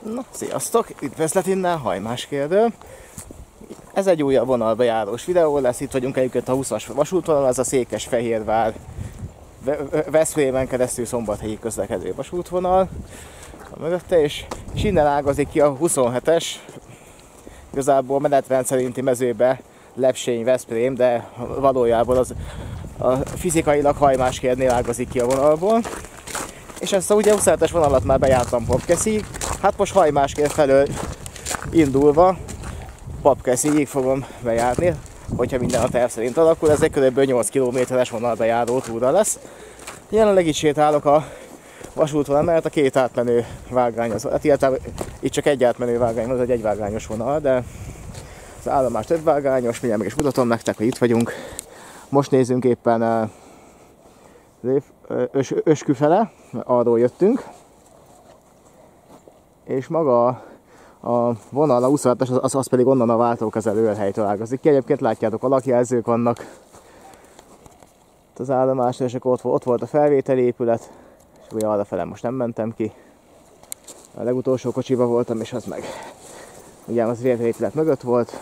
Na, sziasztok! Üdvözlet innen, Hajmáskérdől. Ez egy újabb vonalbejárós videó lesz, itt vagyunk egyébként a 20-as vasútvonal, az a Székesfehérvár Veszprémen keresztül Szombathelyi közlekedő vasútvonal a mögötte, és innen ágazik ki a 27-es, igazából menetrend szerinti mezőbe Lepsény-Veszprém, de valójában az a fizikailag Hajmáskérnél ágazik ki a vonalból. És ezt a ugye 27-es vonalat már bejártam Papkeszig, hát most Hajmáskér felől indulva Papkeszigig fogom bejárni, hogyha minden a terv szerint alakul. Ez egy kb. 8 km-es vonalbejáró túra lesz. Jelenleg itt sétálok a vasútvonal mellett, a két átmenő vágány, hát illetve itt csak egy átmenő vágány, az egy egyvágányos vonal, de az állomás több vágányos, mindjárt meg is mutatom nektek, hogy itt vagyunk. Most nézzünk éppen Öskü fele, arról jöttünk, és maga a vonal, a 27-es, az pedig onnan a váltókezelő őrhelytől ágazik ki. Egyébként látjátok, a lakjelzők vannak az állomásra, és akkor ott volt a felvételi épület, és ugye arrafele most nem mentem ki. A legutolsó kocsiba voltam, és az meg ugye az épület mögött volt,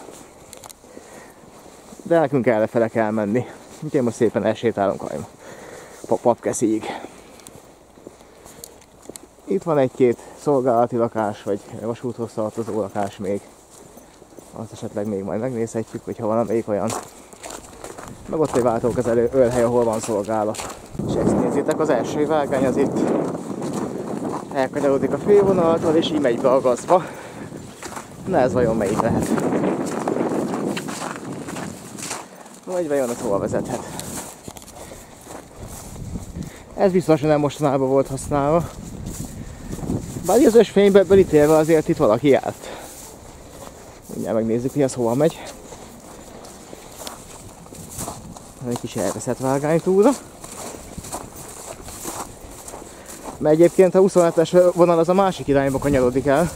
de nekünk errefele kell menni. Úgyhogy most szépen elsétálunk Papkeszig. Itt van egy-két szolgálati lakás, vagy vasúthoz tartozó lakás még. Azt esetleg még majd megnézhetjük, hogyha van még olyan. Meg ott egy váltókezelő őrhely, ahol van szolgálat. És ezt nézzétek, az első vágány az itt elkanyarodik a fővonaltól, és így megy be a gazba. Na ez vajon melyik lehet? Vagy vajon az hova vezethet? Ez biztos, hogy nem mostanában volt használva. Bár az ösvényből ítélve azért itt valaki járt. Mindjárt megnézzük, hogy ez hova megy. Egy kis elveszett vágánytúra. Mert egyébként a 27-es vonal az a másik irányba kanyarodik el.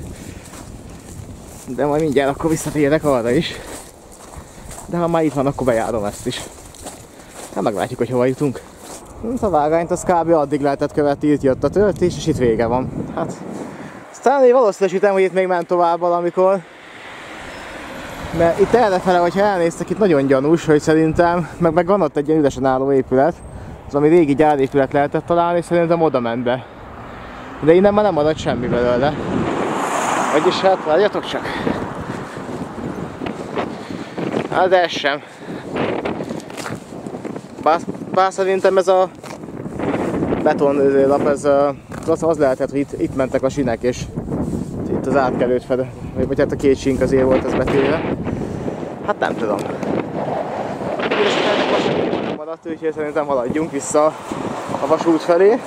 De majd mindjárt akkor visszatérek arra is. De ha már itt van, akkor bejárom ezt is. Hát meglátjuk, hogy hova jutunk. A vágányt az kb. Addig lehetett követni, itt jött a töltés, és itt vége van. Hát, aztán én valószínűsítem, hogy itt még ment tovább valamikor. Mert itt errefele, hogyha elnéztek, itt nagyon gyanús, hogy szerintem, meg van ott egy ilyen üresen álló épület, az ami régi gyárépület lehetett találni, és szerintem oda ment be. De innen már nem maradt semmi belőle. Vagyis hát, várjatok csak. Hát de ez sem. Bár szerintem ez a betonlap, ez az lehetett, hogy itt mentek a sinek, és itt az átkelőt fede, vagy hát a két sink azért volt ez betéve. Hát nem tudom. És ennek most sem maradt, úgyhogy szerintem haladjunk vissza a vasút felé.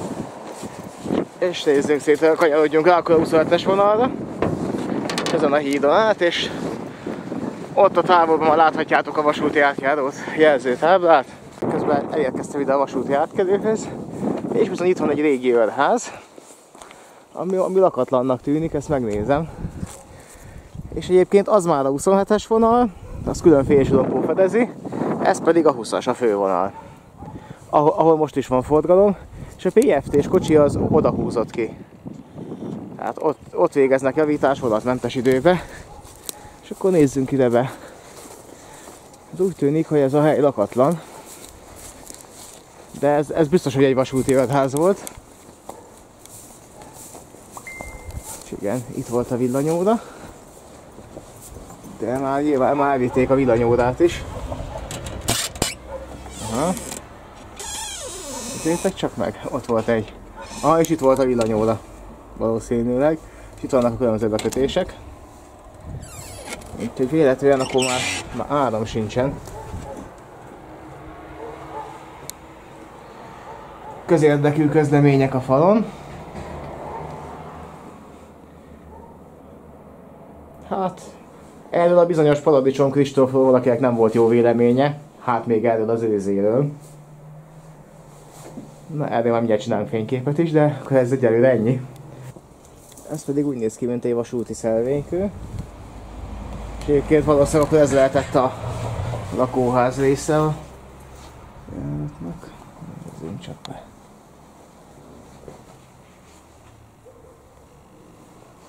És nézzünk szét, kanyarodjunk rá akkor a 27-es vonalra. Ezen a hídon át, és ott a távolban már láthatjátok a vasúti átjárót, jelzőtáblát. Közben elérkeztem ide a vasúti átkelőhöz, és bizony itt van egy régi őrház, ami lakatlannak tűnik, ezt megnézem. És egyébként az már a 27-es vonal, az külön félsilapó fedezi, ez pedig a 20-as, a fővonal, ahol most is van forgalom, és a PFT-s kocsi az oda húzott ki. Tehát ott végeznek javítás vonatmentes időbe, és akkor nézzünk ide be. Ez úgy tűnik, hogy ez a hely lakatlan. De ez biztos, hogy egy vasúti őrház volt. És igen, itt volt a villanyóra. De már nyilván már elvitték a villanyórát is. Aha. Nézzétek csak meg, ott volt egy. Aha, és itt volt a villanyóra. Valószínűleg. És itt vannak a különböző bekötések. Úgyhogy véletlenül akkor már áram sincsen. Közérdekű közlemények a falon. Hát, erről a bizonyos Paradicsom Kristófról valakinek nem volt jó véleménye. Hát még erről az őzéről. Na, erről már mindjárt csinálunk fényképet is, de akkor ez egyelőre ennyi. Ez pedig úgy néz ki, mint egy vasúti szelvénykő. És egyébként valószínűleg akkor ez lehetett a lakóház része. Nézzünk csak be.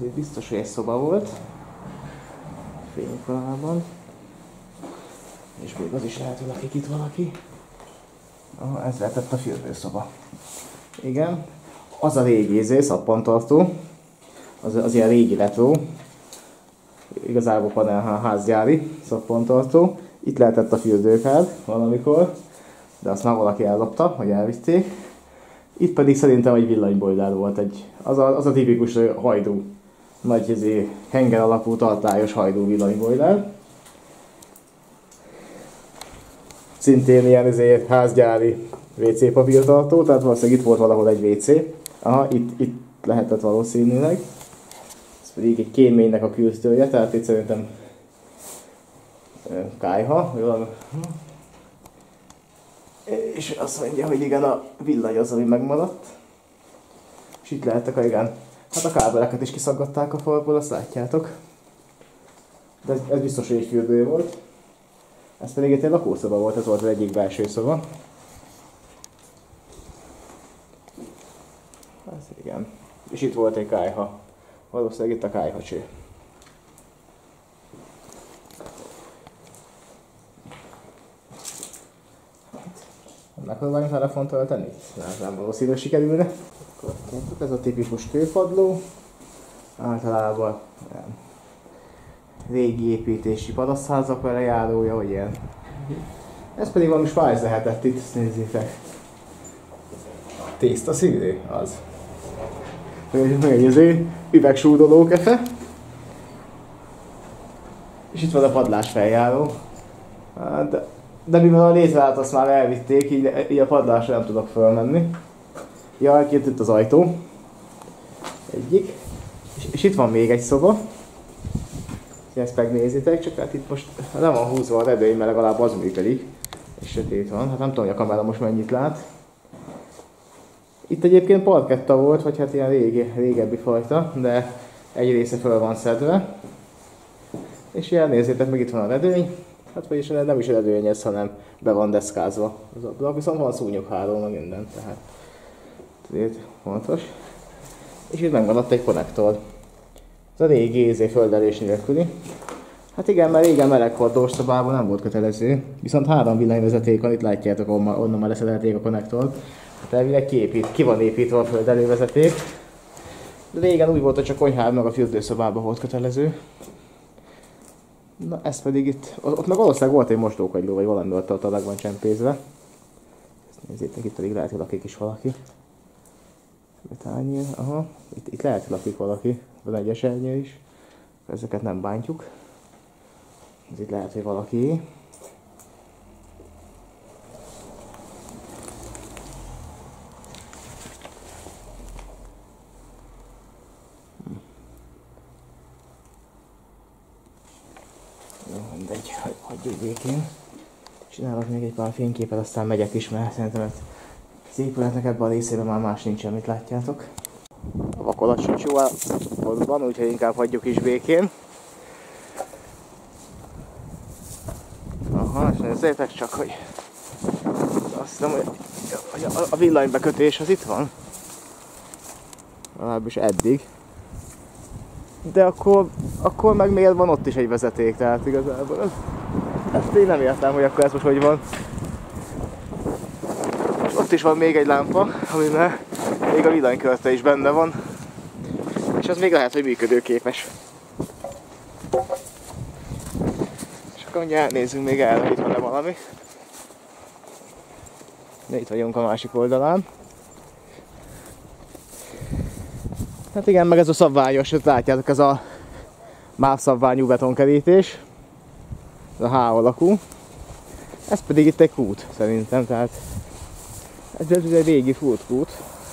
itt biztos, hogy egy szoba volt. Fénykalában. És még az is lehet, hogy lakik itt valaki. Ez lehetett a fürdőszoba. Igen. Az a régi szappantartó. Az ilyen régi retro. Igazából panelházgyári szappantartó. Itt lehetett a fürdőkád valamikor. De azt már valaki ellopta, hogy elvitték. Itt pedig szerintem egy villanybojlár volt. Az a tipikus hajdú. Nagy henger alapú tartályos hajdú villanybojlár. Szintén ilyen házgyári WC papírtartó, tehát valószínűleg itt volt valahol egy WC. Aha, itt lehetett valószínűleg. Ez pedig egy kéménynek a külsője, tehát itt szerintem kályha. És azt mondja, hogy igen, a villany az, ami megmaradt. És itt lehettek igen. Hát a kábeleket is kiszaggatták a falból, azt látjátok. De ez biztos, hogy egy fürdő volt. Ez pedig egy lakószoba volt, ez volt az egyik belső szoba. Ez igen. És itt volt egy kályha. Valószínűleg itt a kályhacső. Megpróbáljunk telefont tölteni? Nem valószínűleg sikerülne. Ez a tipikus kőpadló. Általában régi építési parasztházak vele járója, vagy ilyen. Ez pedig valami spájz lehetett itt, ezt nézzétek. Tészta színű? Az. Megnézzük, üvegsúdoló kefe. És itt van a padlás feljáró. De mivel a létrát azt már elvitték, így a padlásra nem tudok fölmenni. Ja, itt az ajtó. Egyik. És itt van még egy szoba. Ezt megnézitek, csak hát itt most nem van húzva a redőny, mert legalább az működik. És sötét van, hát nem tudom, hogy a kamera most mennyit lát. Itt egyébként parketta volt, vagy hát ilyen régebbi fajta, de egy része föl van szedve. És ilyen nézzétek, meg itt van a redőny. Hát vagyis nem is redőny ez, hanem be van deszkázva az ablak, viszont van szúnyogháló, meg minden, tehát ezért fontos. És itt megmaradt egy konnektor. Ez a régi földelés nélküli. Hát igen, mert régen meleg volt, dorszobában nem volt kötelező. Viszont 3 villanyvezeték van, itt látjátok, onnan már leszedelték a konnektort. Hát elvileg ki van építve a földelővezeték. De régen úgy volt, hogy csak konyhában meg a fürdőszobában volt kötelező. Na ez pedig itt, ott meg valószínűleg volt egy mosdókagyló, vagy valami ott a meg van csempézve. Ezt nézzétek, itt pedig lehet, hogy lakik is valaki. Betányér, aha, itt lehet, hogy lakik valaki, van egy esernyő is. Ezeket nem bántjuk. Ez itt lehet, hogy valaki. Jó, mindegy, hagyjuk békén. Csinálok még egy pár fényképet, aztán megyek is, mert szerintem az épületnek ebben a részében már más nincsen, amit látjátok. A vakolatcsúcsú ott van, úgyhogy inkább hagyjuk is békén. Aha, és nézzétek csak, hogy azt hiszem, hogy a villanybekötés az itt van. Legalábbis eddig. De akkor meg miért van ott is egy vezeték, tehát igazából ezt én nem értem, hogy akkor ez most hogy van. És ott is van még egy lámpa, amiben még a villanykörte is benne van. És az még lehet, hogy működőképes. És akkor ugye nézzünk még el, hogy itt van-e valami. De itt vagyunk a másik oldalán. Hát igen, meg ez a szabványos, látjátok, ez a MÁV szabványú betonkerítés. Ez a H alakú. Ez pedig itt egy kút, szerintem, tehát ez egy régi furtkút.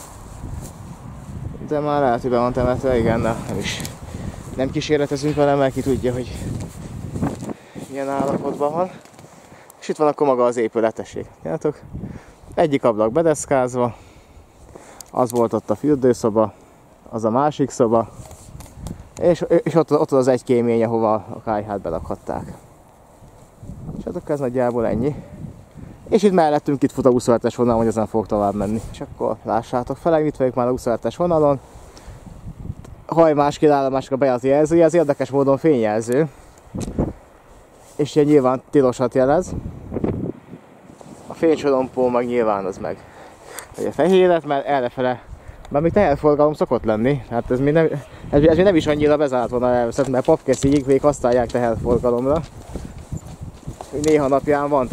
De már lehet, hogy be van temetve, igen, nem is. Nem kísérletezünk vele, mert ki tudja, hogy milyen állapotban van. És itt van akkor maga az épületesség. Látjátok? Egyik ablak bedeszkázva. Az volt ott a fürdőszoba. Az a másik szoba. És ott az egy kémény, ahova a kályhát belakhatták. És hát ez nagyjából ennyi. És itt mellettünk itt fut a 27-es vonal, hogy ezen fog tovább menni. És akkor lássátok fel, itt vagyok már a 27-es vonalon. Hajmáskér állomásra bejárati jelzője, ez érdekes módon fényjelző. És ilyen nyilván tilosat jelez. A fénysorompó meg nyilván az meg. A fehéret, mert errefele, már még teherforgalom szokott lenni. Hát ez még nem is annyira bezárt volna elveszett, mert Papkeszig még használják teherforgalomra. Néha napján van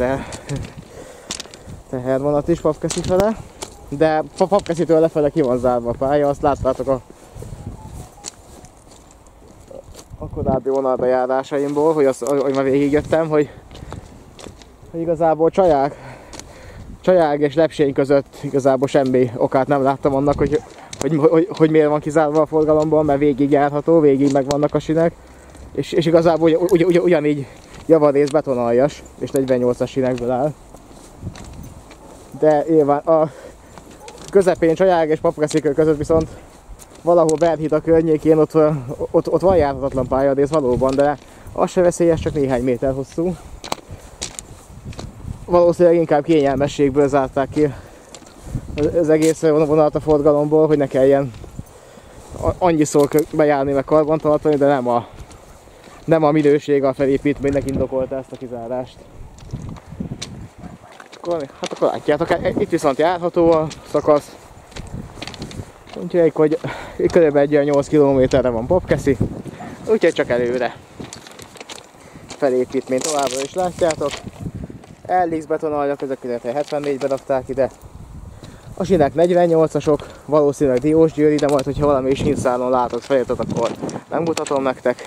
tehervonat is Papkeszi fele. De Papkeszitől lefele ki van zárva a pálya, azt láttátok a korábbi vonalbejárásaimból, hogy már végigjöttem, hogy igazából Csajág és Lepsény között igazából semmi okát nem láttam annak, hogy miért van kizárva a forgalomból, mert végig járható, végig megvannak a sinek, és igazából ugyanígy javarész betonaljas, és 48-as sinekből áll. De nyilván a közepén Csajág és Papkeszi között viszont valahol Berhida környékén ott van járhatatlan pályarész valóban, de az se veszélyes, csak néhány méter hosszú. Valószínűleg inkább kényelmességből zárták ki az egész vonalat a forgalomból, hogy ne kelljen annyiszor bejárni meg karbantartani, de nem a minőség a felépítménynek indokolta ezt a kizárást. Hát akkor látjátok, itt viszont járható a szakasz. Úgyhogy hogy körülbelül 8 km-re van Papkeszi, úgyhogy csak előre. Felépítmény továbbra is látjátok. LX betonalja, ezeket 74-ben rakták ide. A sinek 48-asok, valószínűleg Diósgyőri, de majd, hogyha valami sínszálon látok feliratot, akkor megmutatom nektek.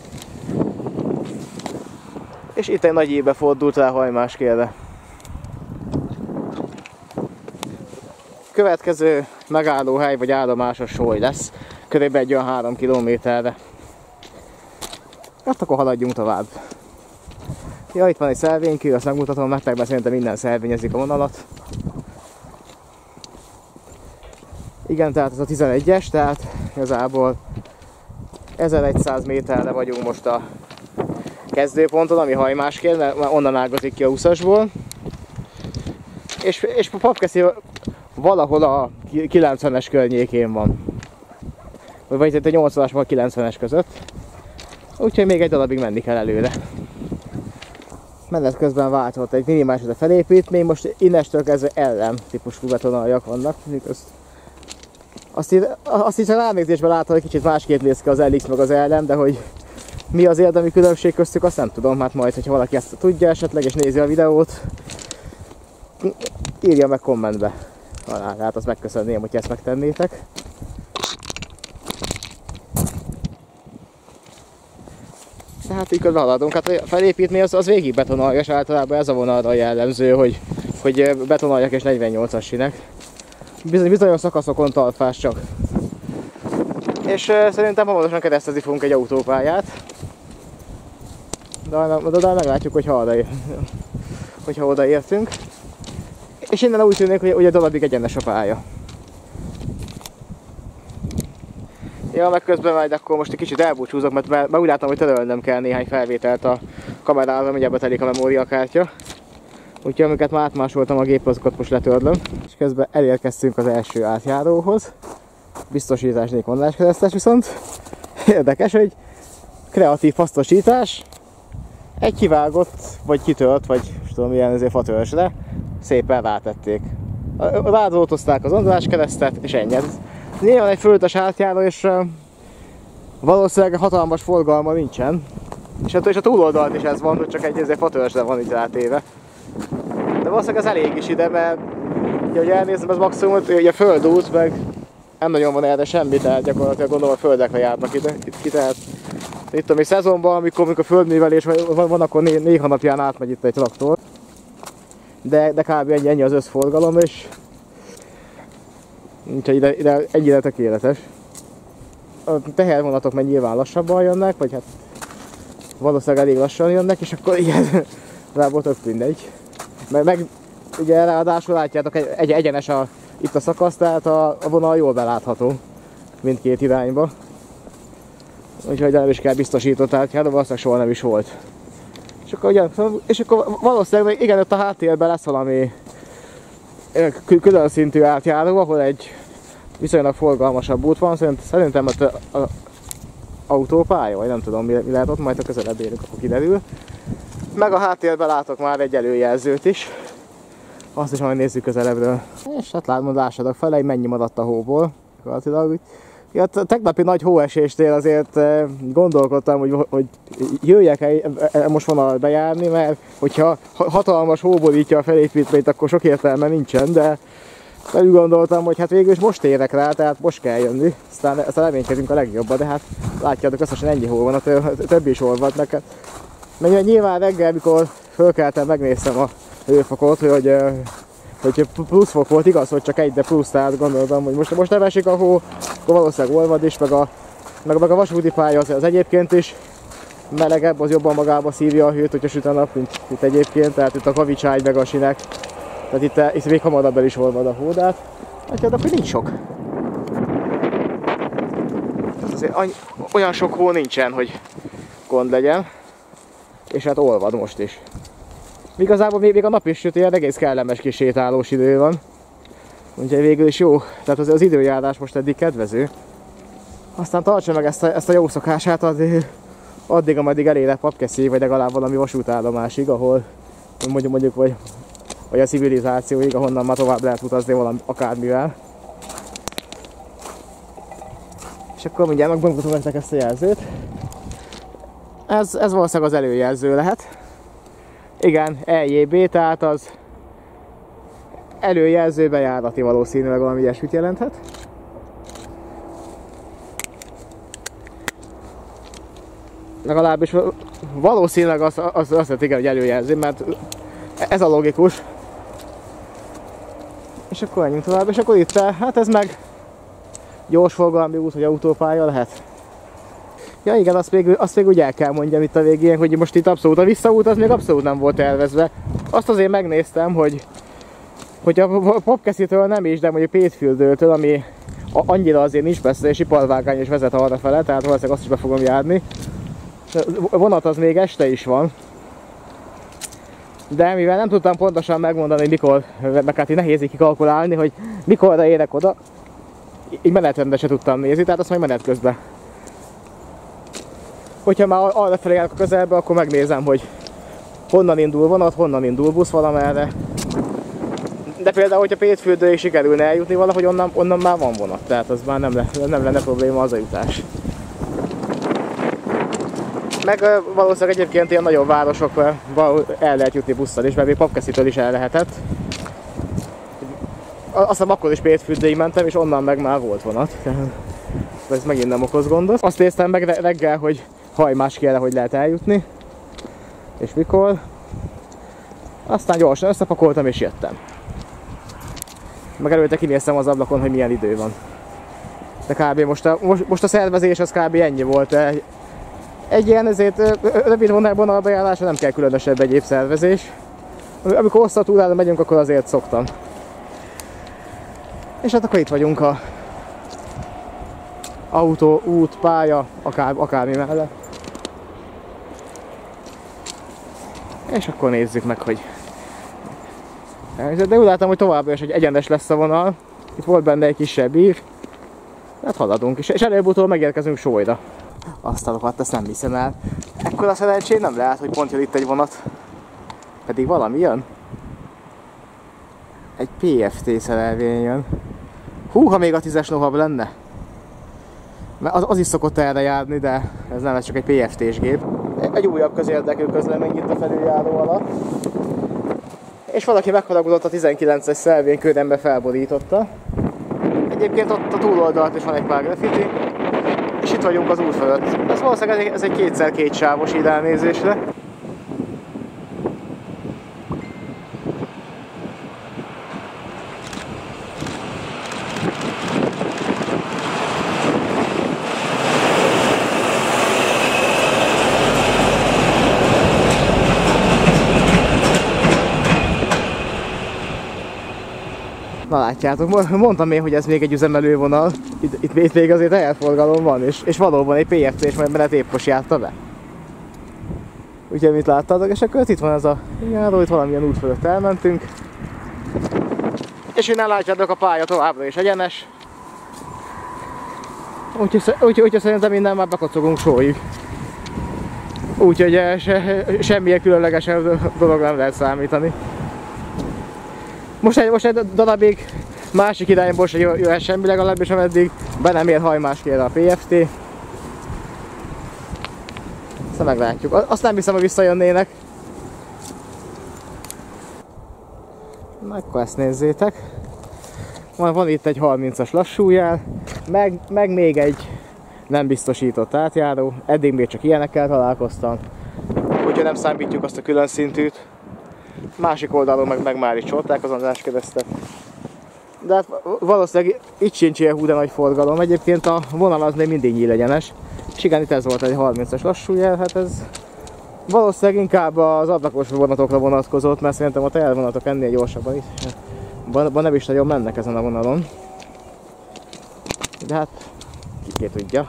És itt egy nagy évbe fordult rá Hajmáskérre. Következő megállóhely vagy állomás a Sóly lesz, körülbelül egy olyan 3 km-re. Hát akkor haladjunk tovább. Ja, itt van egy szelvénykő, azt megmutatom nektek, mert szerintem minden szelvényezik a vonalat. Igen, tehát ez a 11-es, tehát igazából 1100 méterre vagyunk most a kezdőponton, ami Hajmáskér, mert onnan ágazik ki a 20-asból. És Papkeszi valahol a 90-es környékén van. Vagy itt a 80-as vagy 90-es között. Úgyhogy még egy darabig menni kell előre. Menet közben változott egy minimális a felépítmény, most innestől kezdve LM típusú betonaljak vannak. Azt hiszem ránézésben látom, hogy kicsit másképp néz ki az LX meg az LM, de hogy mi az érdemi különbség köztük, azt nem tudom. Hát majd, hogyha valaki ezt tudja esetleg és nézi a videót, írja meg kommentbe. Hát azt megköszönném, hogy ezt megtennétek. Tehát így közben haladunk. Hát a felépítmény az végig betonaljas, általában ez a vonalra jellemző, hogy betonaljak és 48-as sinek. Bizonyos szakaszokon talpás csak. És szerintem hamarosan keresztezni fogunk egy autópályát. De meglátjuk, hogyha odaértünk. És innen úgy tűnik, hogy a darabig egyenes a pálya. Ja, meg közben majd akkor most egy kicsit elbúcsúzok, mert úgy látom, hogy törölnöm kell néhány felvételt a kamerára, mindjárt betelik a memóriakártya. Úgyhogy amiket már átmásoltam a gépre, azokat most letörlöm. És közben elérkeztünk az első átjáróhoz. Biztosítás nélkül vonáskeresztes, viszont érdekes, hogy kreatív hasznosítás. Egy kivágott, vagy kitört, vagy nem tudom milyen ezért fatörzsre szépen rátették. Rádoltozták az András keresztet, és ennyi. Nyilván egy fölöttes átjáró, és valószínűleg hatalmas forgalma nincsen. És a túloldalt is ez van, hogy csak egy fatörzsre van itt rátéve. De valószínűleg ez elég is ide, mert hogy elnézem, ez maximum, hogy a földút, meg nem nagyon van erre semmi, tehát gyakorlatilag gondolom a földekre járnak ide. Tehát itt a szezonban, amikor földművelés van, akkor néha napján átmegy itt egy traktor. De kb. Ennyi az összforgalom, és úgyhogy ide ennyire tökéletes. A tehervonatok meg nyilván lassabban jönnek, vagy hát valószínűleg elég lassan jönnek, és akkor igen, rából tök mindegy. Meg ugye ráadásul látjátok, egyenes itt a szakasz, tehát a vonal jól belátható mindkét irányba. Úgyhogy nem is kell biztosított átjáró, valószínűleg soha nem is volt. És akkor valószínűleg igen, ott a háttérben lesz valami külön szintű átjáró, ahol egy viszonylag forgalmasabb út van. Szerintem autópálya, vagy nem tudom mi lehet ott, majd a közelebb érünk, akkor kiderül. Meg a háttérben látok már egy előjelzőt is. Azt is majd nézzük közelebbről. És hát lássatok fel, mennyi maradt a hóból. Ja, tegnapi nagy hóesésnél azért gondolkodtam, hogy jöjjek-e most vonal bejárni, mert hogyha hatalmas hóborítja a felépítményt, akkor sok értelme nincsen, de úgy gondoltam, hogy hát végül is most érek rá, tehát most kell jönni, aztán reménykedünk a legjobban, de hát látjátok, összesen ennyi hó van, a többi is olvad neked. Mert nyilván reggel, mikor fölkeltem, megnéztem a hőfokot, hogy plusz fok volt, igaz, hogy csak egy, de plusz, tehát gondoltam, hogy most nem esik a hó, akkor valószínűleg olvad is, meg a vasúti pálya az egyébként is melegebb, az jobban magába szívja a hőt, hogyha süt a nap, mint itt egyébként, tehát itt a kavicságy meg a sinek, tehát itt még hamarabb el is olvad a hó, de hát látjátok, hogy nincs sok. Tehát azért olyan sok hó nincsen, hogy gond legyen, és hát olvad most is. Igazából még a nap is süt, ilyen egész kellemes kis sétálós idő van. Úgyhogy végül is jó, tehát az időjárás most eddig kedvező. Aztán tartsa meg ezt a jó szokását addig, ameddig elér Papkeszéig, vagy legalább valami vasútállomásig, ahol mondjuk vagy a civilizációig, ahonnan már tovább lehet utazni valami akármivel. És akkor mindjárt megmutatom nektek ezt a jelzőt. Ez valószínűleg az előjelző lehet. Igen, EJB, tehát az előjelző bejárati, valószínűleg valami ilyesmit jelenthet. Legalábbis valószínűleg az igen, hogy előjelző, mert ez a logikus. És akkor menjünk tovább, és akkor itt, hát ez meg gyorsforgalmi út, vagy autópálya lehet. Ja igen, azt még úgy el kell mondjam itt a végén, hogy most itt abszolút a visszaút az még abszolút nem volt tervezve. Azt azért megnéztem, hogy a Papkeszitől nem is, de mondjuk Pétfürdőtől, ami annyira azért nincs messze, és iparvágány is vezet arra fele, tehát valószínűleg azt is be fogom járni. A vonat az még este is van. De mivel nem tudtam pontosan megmondani, hogy mikor, meg hát így nehéz így kikalkulálni, hogy mikorra érek oda, így menetrendre se tudtam nézni, tehát azt majd menet közben. Hogyha már arra felé járok a közelbe, akkor megnézem, hogy honnan indul vonat, honnan indul busz valamerre. De például, hogyha Pétfürdőig sikerülne eljutni valahogy, onnan már van vonat, tehát az már nem lenne probléma az a jutás. Meg valószínűleg egyébként ilyen nagyobb városokban el lehet jutni busszal is, mert még Papkeszitől is el lehetett. Azt hiszem akkor is Pétfürdőig mentem, és onnan meg már volt vonat. Ez megint nem okoz gondot. Azt néztem meg reggel, hogy Hajmáskére hogy lehet eljutni, és mikor. Aztán gyorsan összepakoltam és jöttem. Meg előtte kinéztem az ablakon, hogy milyen idő van. De kb. Most a szervezés az kb. Ennyi volt. Egy ilyen ezért rövid vonalbejárásra nem kell különösebb egyéb szervezés. Amikor hosszú túrára megyünk, akkor azért szoktam. És hát akkor itt vagyunk a autó, út, pálya, akármi mellett. És akkor nézzük meg, hogy... De úgy látom, hogy továbbra is egy egyenes lesz a vonal. Itt volt benne egy kisebb ív. Hát haladunk is. És előbb-utóbb megérkezünk Sólyra. Azt a rohadt, ezt nem hiszem el. Ekkora szerencsém nem lehet, hogy pont jön itt egy vonat. Pedig valami jön. Egy PFT szerelvény jön. Hú, ha még a 10-es nohabb lenne. Mert az is szokott erre járni, de ez nem, ez csak egy PFT-s gép. Egy újabb közérdekű közlemény itt a felüljáró alatt. És valaki megharagudott a 19-es szelvény kőrembe felborította. Egyébként ott a túloldalt is van egy pár graffiti. És itt vagyunk az út fölött. Ez valószínűleg ez egy 2x2 sávos így elnézésre. Na látjátok, mondtam én, hogy ez még egy üzemelővonal, itt még azért elforgalom van, és valóban egy PFT-s menet épp most járta be. Úgyhogy mit láttatok, és akkor itt van ez a járó, itt valamilyen út fölött elmentünk. És innen látjátok, a pálya továbbra is egyenes. Úgyhogy szerintem innen már bekocogunk Sóig. Úgyhogy semmilyen különlegesebb dolog nem lehet számítani. Most egy darabig másik irányból se jöhet semmi, legalábbis ameddig be nem ér hajmáskére a PFT. Aztán meglátjuk. Azt nem hiszem, hogy visszajönnének. Na, akkor ezt nézzétek. Van itt egy 30-as lassújel, meg még egy nem biztosított átjáró. Eddig még csak ilyenekkel találkoztam. Úgyhogy nem számítjuk azt a külön szintűt. Másik oldalon meg már is csolták az András keresztet. De hát valószínűleg itt sincs ilyen hú de nagy forgalom. Egyébként a vonal az még mindig nyílegyenes. És igen, itt ez volt egy 30-as lassújel, hát ez valószínűleg inkább az ablakos vonatokra vonatkozott, mert szerintem a tehervonatok ennél gyorsabban is. Nem is nagyon mennek ezen a vonalon. De hát ki tudja.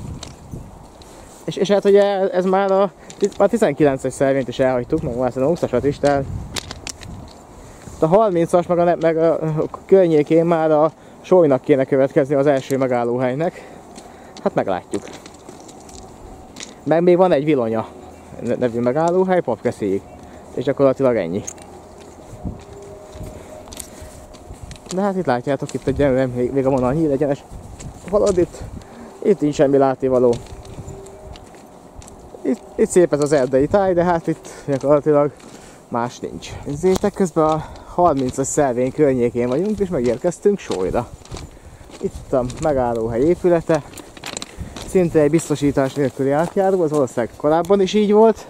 És hát ugye ez már a 19-es szervényt is elhagytuk, meg már szerintem 20-asat is, tehát a 30-as meg a környékén már a Sólynak kéne következni az első megállóhelynek. Hát meglátjuk. Meg még van egy Vilonya nevű megállóhely Papkeszéig. És gyakorlatilag ennyi. De hát itt látjátok, itt egy még a vonal nyílegyenes. Valahogy itt nincs semmi látnivaló. Itt szép ez az erdei táj, de hát itt gyakorlatilag más nincs. Nézzétek, közben a 30-as szervény környékén vagyunk, és megérkeztünk Sólyra. Itt a megállóhely épülete. Szinte egy biztosítás nélküli átjáró, az valószínűleg korábban is így volt.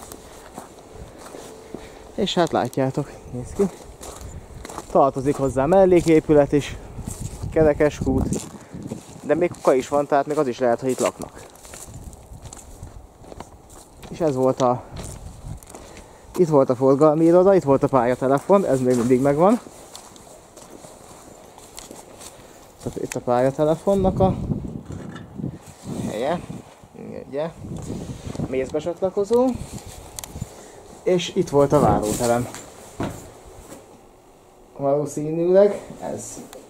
És hát látjátok, néz ki. Tartozik hozzá melléképület is, kerekes kút, de még kuka is van, tehát még az is lehet, hogy itt laknak. És ez volt itt volt a forgalmi iroda, itt volt a pályatelefon, ez még mindig megvan. Itt a pályatelefonnak a helye, ugye, mézbecsatlakozó, és itt volt a váróterem. Valószínűleg ez.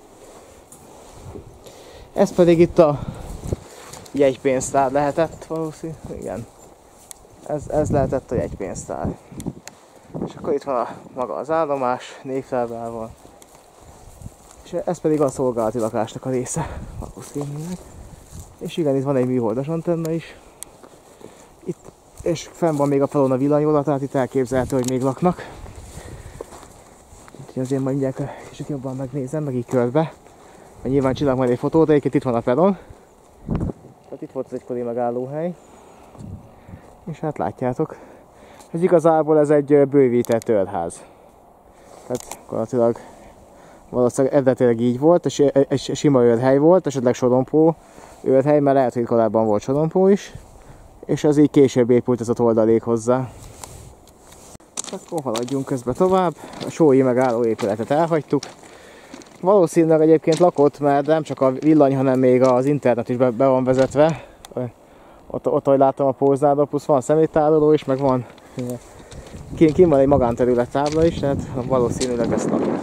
Ez pedig itt a jegypénztár lehetett valószínűleg, igen. Ez lehetett a jegypénztár. És akkor itt van maga az állomás, névtárával. És ez pedig a szolgálati lakásnak a része valószínűleg. És igen, itt van egy műholdas antenna is. Itt, és fenn van még a falon a villanyóra, tehát itt elképzelhető, hogy még laknak. Úgyhogy azért majd mindjárt kicsit jobban megnézem, meg így körbe. Mert nyilván csinálok majd egy fotót, de itt van a peron. Tehát itt volt az egykori megállóhely. És hát látjátok, ez igazából ez egy bővített őrház. Tehát gyakorlatilag valószínűleg eredetileg így volt, és egy sima őrhely volt, esetleg sorompó őrhely, mert lehet, hogy korábban volt sorompó is. És ez így később épült ez a oldalék hozzá. Akkor haladjunk közben tovább. A sói megálló épületet elhagytuk. Valószínűleg egyébként lakott, mert nem csak a villany, hanem még az internet is be van vezetve. Ott, ahogy láttam a póznádon, plusz van szeméttároló is, meg van kint van egy magánterület tábla is, tehát valószínűleg ezt lakják.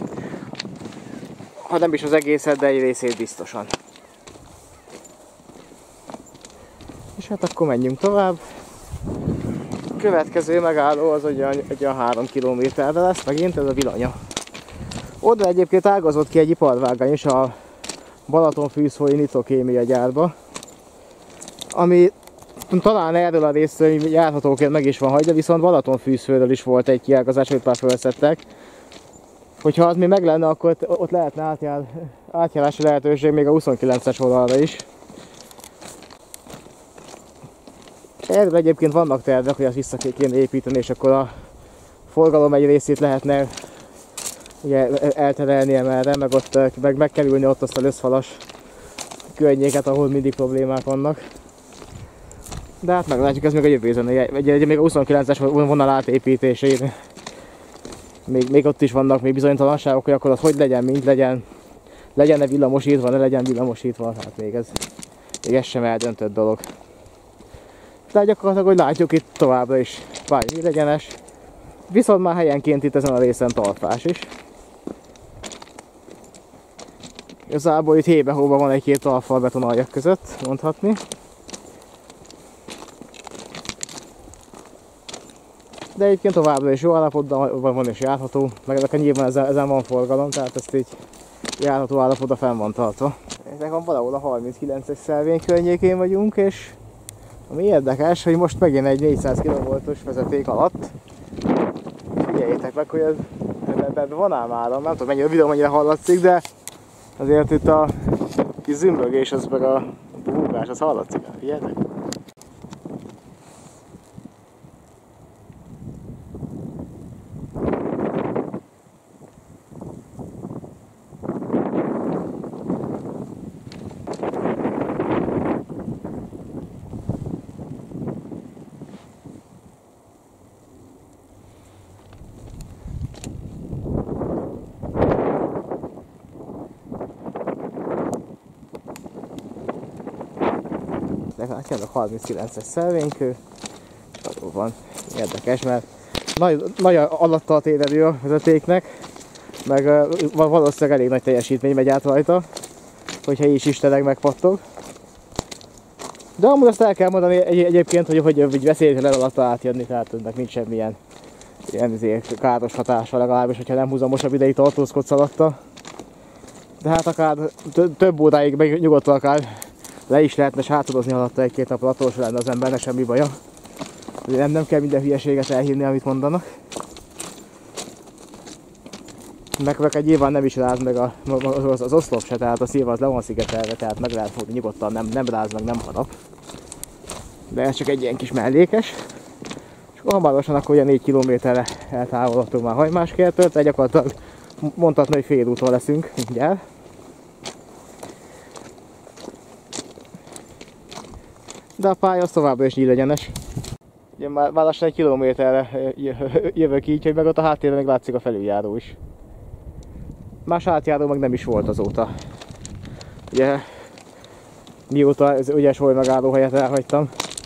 Ha nem is az egészet, de egy részét biztosan. És hát akkor menjünk tovább. A következő megálló az olyan 3 kilométerre lesz, megint ez a Vilonya. Oda egyébként ágazott ki egy iparvágány is a Balatonfűszfói nitrokémia gyárba, ami talán erről a részről járhatóként meg is van hagyva, viszont Balatonfűszfőről is volt egy kiágazás, amit már felszettek. Hogyha az még meg lenne, akkor ott lehetne átjárási lehetőség még a 29-es vonalra is. Erről egyébként vannak tervek, hogy azt vissza kéne építeni, és akkor a forgalom egy részét lehetne ugye, elterelni emelre, meg ott megkerülni ott azt a löszfalas környéket, ahol mindig problémák vannak. De hát meglátjuk, ez még a jövő zene. Még a 29-es vonal átépítésén még ott is vannak még bizonytalanságok, hogy akkor az hogy legyen, mint legyen. Legyen-e villamosítva, ne legyen villamosítva, hát még ez sem eldöntött dolog. De gyakorlatilag, hogy látjuk, itt továbbra is pályanyílegyenes. Viszont már helyenként itt ezen a részen talpás is. Igazából itt hébe-hóba van egy-két alfal betonaljak között, mondhatni. De egyébként továbbra is jó állapotban van és járható, meg nyilván ezen van forgalom, tehát ezt így járható állapotban fenn van tartva. Ezek van valahol a 39-es szelvény környékén vagyunk, és ami érdekes, hogy most megint egy 400 kV-os vezeték alatt. Figyeljétek meg, hogy ebben van ám áram, nem tudom mennyire a videó mennyire hallatszik, de azért itt a kis zümbögés, az meg a búgás, az hallatszik, figyeljetek. Látjátok, 39-es szelvénykő, valóban érdekes, mert nagy alatta a tévedő a vezetéknek, meg valószínűleg elég nagy teljesítmény megy át rajta, hogyha így is tényleg megpattog. De amúgy azt el kell mondani egyébként, hogy veszélytelen alatta átjönni, tehát ennek nincs semmilyen ilyen káros hatása, legalábbis, hogyha nem húzamosabb ideig tartózkodsz alatta. De hát akár több óráig meg nyugodtan akár le is lehetne sátodozni alatta egy-két nap alatt, se lenne az embernek semmi baja. Nem kell minden hülyeséget elhinni, amit mondanak. Meg nyilván nem is ráz meg az oszlop se, tehát a szilva az le van szigetelve, tehát meg lehet fogni nyugodtan, nem ráz meg, nem harap. De ez csak egy ilyen kis mellékes. És hamarosan akkor ugye 4 kilométerre eltávolodtunk már Hajmáskertől, tehát gyakorlatilag mondhatni, hogy félúton leszünk mindjárt. De a pálya az továbbra is nyílegyenes. Ugye már lassan 1 kilométerre jövök így, hogy meg ott a háttérben meg látszik a felüljáró is. Más átjáró meg nem is volt azóta. Ugye mióta az ügyes volt megálló helyet elhagytam.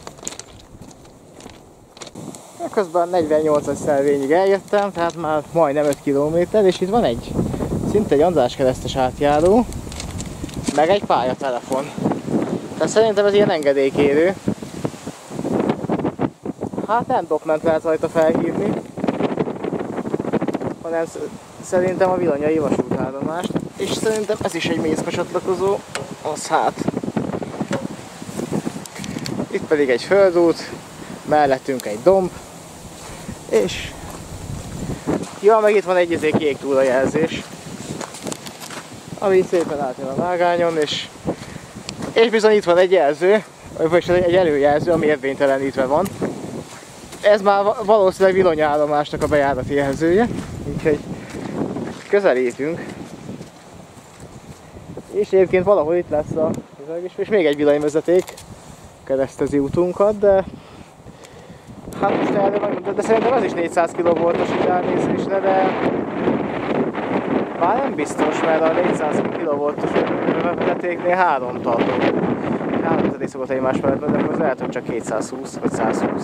Közben 48-as szelvényig eljöttem, tehát már majdnem 5 kilométer, és itt van szinte egy András keresztes átjáró, meg egy pályatelefon. Tehát szerintem ez ilyen engedélykérő. Hát nem Dokment lehet rajta felhívni, hanem szerintem a Villanyai vasútállomást. És szerintem ez is egy mészka csatlakozó, az hát. Itt pedig egy földút, mellettünk egy domb, és ja, meg itt van egy kék túrajelzés, ami szépen átjön a vágányon, és bizony itt van egy jelző, vagy egy előjelző, ami érvénytelenítve van. Ez már valószínűleg villanyállomásnak a bejárati jelzője, úgyhogy közelítünk. És egyébként valahol itt lesz és még egy villanyvezeték keresztezi utunkat, de hát most erre de szerintem az is 400 kV-os ránézésre, de már nem biztos, mert a 400 kV-os vezetéknél 3 tartó. 3 vezeték szokott egymás mellett, de akkor lehet, hogy csak 220 vagy 120.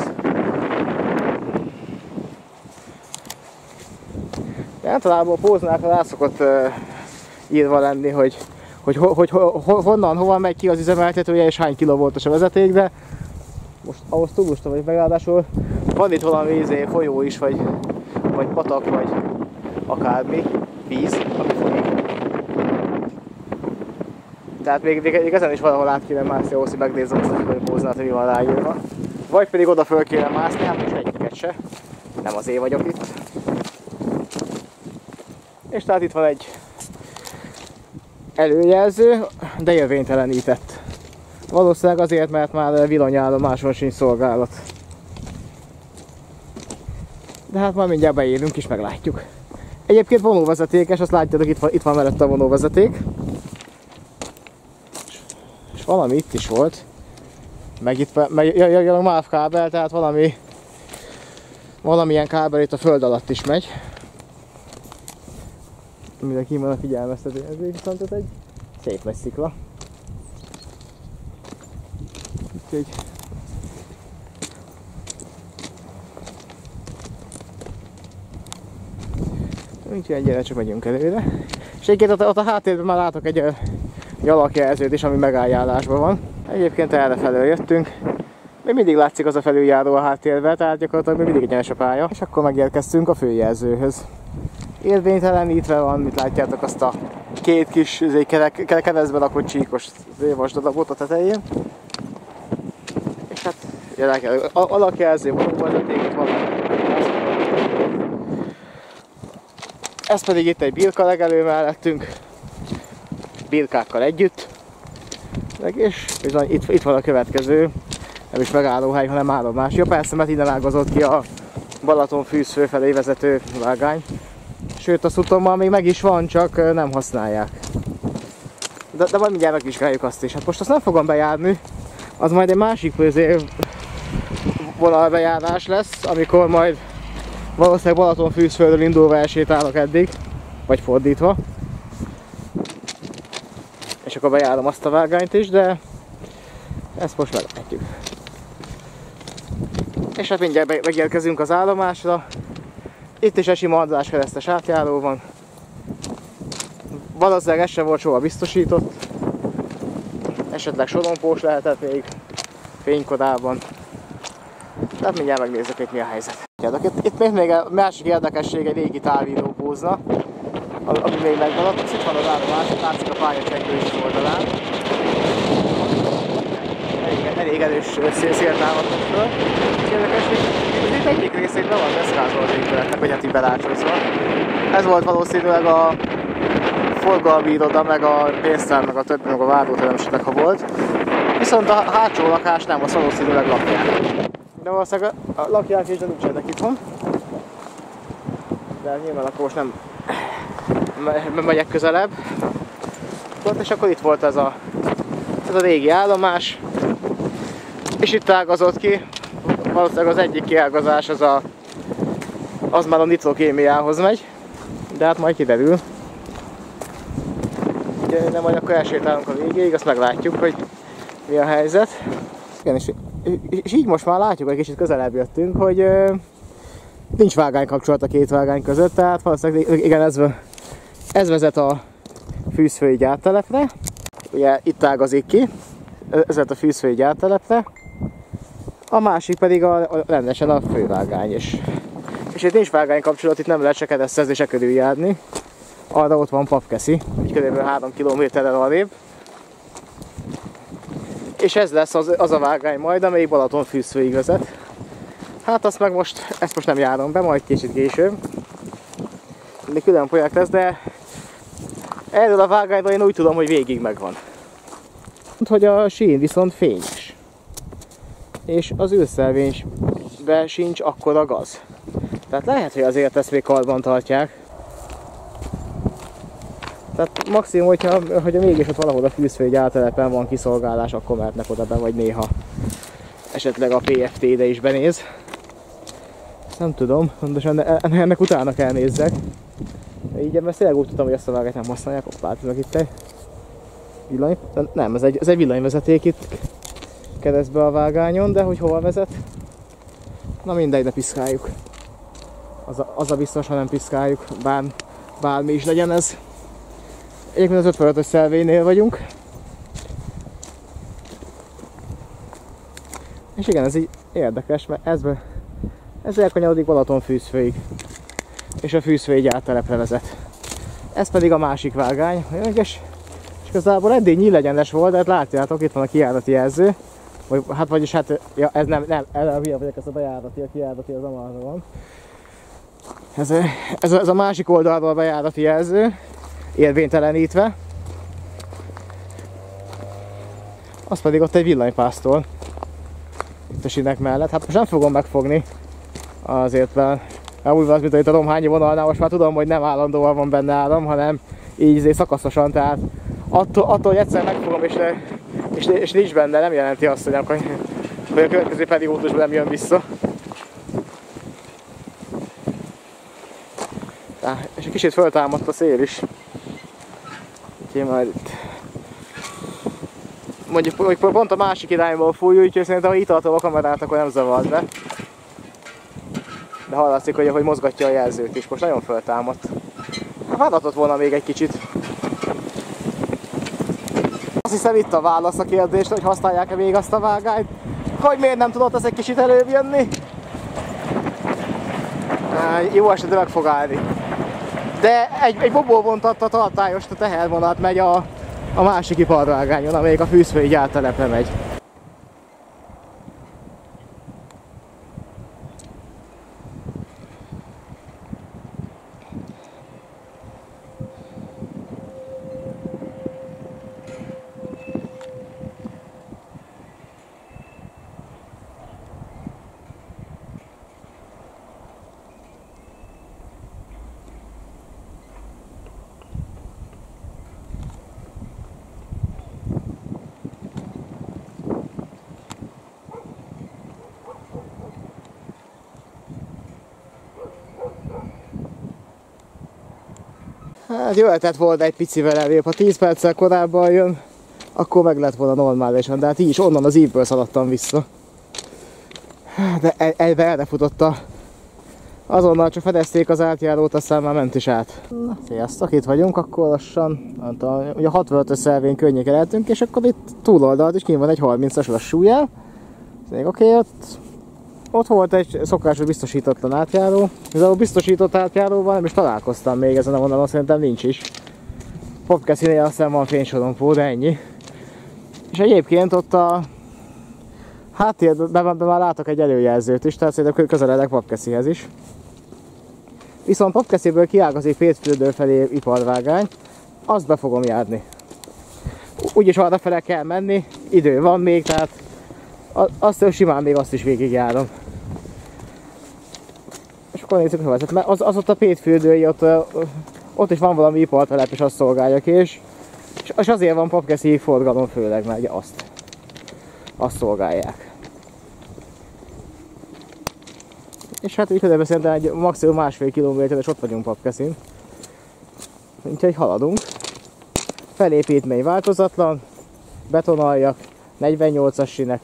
De általában a póznákra rá szokott írva lenni, hogy honnan, hova megy ki az üzemeltetője és hány kilovoltos a vezeték, de most ahhoz túl lusta vagyok, ráadásul van itt valami folyó is, vagy patak, vagy akármi, víz, ami folyik. Tehát még ezen is valahol át kéne mászni ahhoz, hogy megnézzem azt, hogy póznát, hogy mi van ráírva. Vagy pedig oda föl kéne mászni, hát most egyiket se. Nem azért vagyok itt. És tehát itt van egy előjelző, de érvénytelenített. Valószínűleg azért, mert már villanyállomáson sincs szolgálat. De hát már mindjárt beérünk és meglátjuk. Egyébként vonóvezetékes, azt látjátok, itt van mellett a vonóvezeték. És valami itt is volt. Meg itt a MÁV kábel, tehát valamilyen kábel itt a föld alatt is megy. Mindenki van a figyelmeztető, ez viszont ez egy szép nagy szikla. Úgyhogy gyere, csak megyünk előre. És egyébként ott a háttérben már látok egy alakjelzőt is, ami megállásban van. Egyébként errefelől jöttünk. Még mindig látszik az a felüljáró a háttérben, tehát gyakorlatilag még mindig egyenes a pálya. És akkor megérkeztünk a főjelzőhöz. Érvénytelenítve van, mit látjátok, azt a két kis keresztbe lakott csíkos vasdarabot a tetején. És hát alakjelző, valóvezeték, itt van. Ez pedig itt egy birka legelő mellettünk, birkákkal együtt. És bizony itt van a következő, nem is megállóhely, hanem állomás. Ja persze, mert innen ágazott ki a Balaton-Fűz fölfelé vezető vágány. Sőt, a szutommal még meg is van, csak nem használják. De majd mindjárt megvizsgáljuk azt is. Hát most azt nem fogom bejárni, az majd egy másik vonalbejárás lesz, amikor majd valószínűleg Balaton-Fűzföldről indulva elsétálok eddig, vagy fordítva. És akkor bejárom azt a vágányt is, de ezt most meglátjuk. És hát mindjárt megérkezünk az állomásra. Itt is egy sima András keresztes átjáró van. Valószínűleg ez sem volt soha biztosított. Esetleg sorompós lehetett még fénykorában. Tehát mindjárt megnézzük, hogy mi a helyzet. Itt még a másik érdekesség egy régi táviró-pózna, ami még megmaradt. Itt van az állomás, látszik a pályacsengő is oldalán. Elég erős széltámadnak föl. Érdekesség, hogy itt egyik részét be van deszkázva az épületnek, vagy hát így belácsozva. Ez volt valószínűleg a forgalmi iroda, meg a pénztár, meg a többi, meg a váróterem esetleg, ha volt. Viszont a hátsó lakás nem, azt valószínűleg lakják. De valószínűleg lakják és de nincsenek itthon. De nyilván akkor most nem megyek közelebb. És akkor itt volt ez a régi állomás. És itt ágazott ki. Valószínűleg az egyik kiágazás az már a nitrokémiához megy. De hát majd kiderül. De majd akkor elsétálunk a végéig, azt meglátjuk, hogy mi a helyzet. Igen, és így most már látjuk, hogy kicsit közelebb jöttünk, hogy nincs vágánykapcsolat a két vágány között, tehát valószínűleg igen, ez vezet a fűzfői gyártelepre. Ugye itt ágazik ki, ez vezet a fűzfői gyártelepre. A másik pedig rendesen a fővágány is. És itt nincs vágánykapcsolat, itt nem lehet se keresztezni, se körüljárni. Arra ott van Papkeszi, így kb. 3 kilométerrel arrébb. És ez lesz az a vágány majd, amelyik Balaton-Fűzfőig vezet. Hát ezt most nem járom be, majd kicsit később. Még külön projekt lesz, de erről a vágányról én úgy tudom, hogy végig megvan. Hogy a sín viszont fényes. És az ülszelvényben sincs akkora gaz. Tehát lehet, hogy azért ezt még karban tartják. Tehát maximum, hogyha mégis ott valahol a fűzfői gyártelepen van kiszolgálás, akkor mehetnek oda be, vagy néha esetleg a PFT-de is benéz. Nem tudom, pontosan ennek utána kell nézzek. Így mert tényleg úgy tudtam, hogy ezt a vágányt nem használják. Látom itt egy villany... Nem, ez egy villanyvezeték itt keresztbe a vágányon, de hogy hova vezet? Na mindegy, de piszkáljuk. Az a biztos, ha nem piszkáljuk, bármi is legyen ez. Egyébként az 55-ös szelvénynél vagyunk. És igen, ez így érdekes, mert ez elkanyarodik Balaton-Fűzfőig. És a fűzfői gyártelepre vezet. Ez pedig a másik vágány. És igazából eddig nyílegyenes volt, de hát látjátok, itt van a kijárati jelző. Vagyis ja, ez nem, hülye vagyok, ez a bejárati, a kijárati az amarra van. Ez a másik oldalról a bejárati jelző, érvénytelenítve. Az pedig ott egy villanypásztor. Itt a sinek mellett. Hát most nem fogom megfogni. Azért, mert úgy van, mint itt a Romhányi vonalnál, most már tudom, hogy nem állandóan van benne áram, hanem így szakaszosan, tehát attól hogy egyszer megfogom és nincs benne, nem jelenti azt, hogy a következő periódusban nem jön vissza. És egy kicsit föltámadt a szél is. Úgyhogy majd itt. Mondjuk pont a másik irányból fúj, úgyhogy szerintem ha itt tartom a kamerát, akkor nem zavart be. De hallatszik, hogy mozgatja a jelzőt is. Most nagyon föltámadt. Váratott volna még egy kicsit. Azt hiszem itt a válasz a kérdésre, hogy használják-e még azt a vágányt. Hogy miért nem tudott ez egy kicsit előbb jönni? Jó esetben meg fog állni. De egy bobó vontatta tartályost a tehervonat megy a másik iparvágányon, amelyik a fűzfői gyártelepre megy. Hát jöhetett volna egy picivel előbb, ha 10 perccel korábban jön, akkor meg lett volna normálisan, de hát így is onnan az ívből szaladtam vissza. De erre futotta. Azonnal csak fedezték az átjárót, aztán már ment is át. Na, sziasztok, itt vagyunk, akkor lassan, ugye a 65-ös szelvény környéken eltünk, és akkor itt túloldalt is kint van egy 30-as lassújel. Ez még oké, ott volt egy szokásos biztosítatlan átjáró. Ez a biztosított átjáróval nem is találkoztam még ezen a vonalon, szerintem nincs is. Popkeszinél aztán van fénysorompó, de ennyi. És egyébként ott a háttérben már látok egy előjelzőt is, tehát szerintem közeledek Popkeszihez is. Viszont Popkesziből kiágazik Pétfürdő felé iparvágány, azt be fogom járni. Úgyis arra fele kell menni, idő van még, tehát azt simán még azt is végigjárom. És akkor nézzük a vezet, mert az ott a Pétfürdői, ott is van valami ipartelep, és azt szolgálja ki, és azért van Popkeszi forgalom főleg, mert ugye azt szolgálják. És hát így közben szerintem egy maximum 1,5 kilométer, és ott vagyunk Popkeszin. Úgyhogy haladunk. Felépítmény változatlan, betonaljak, 48-as sinek.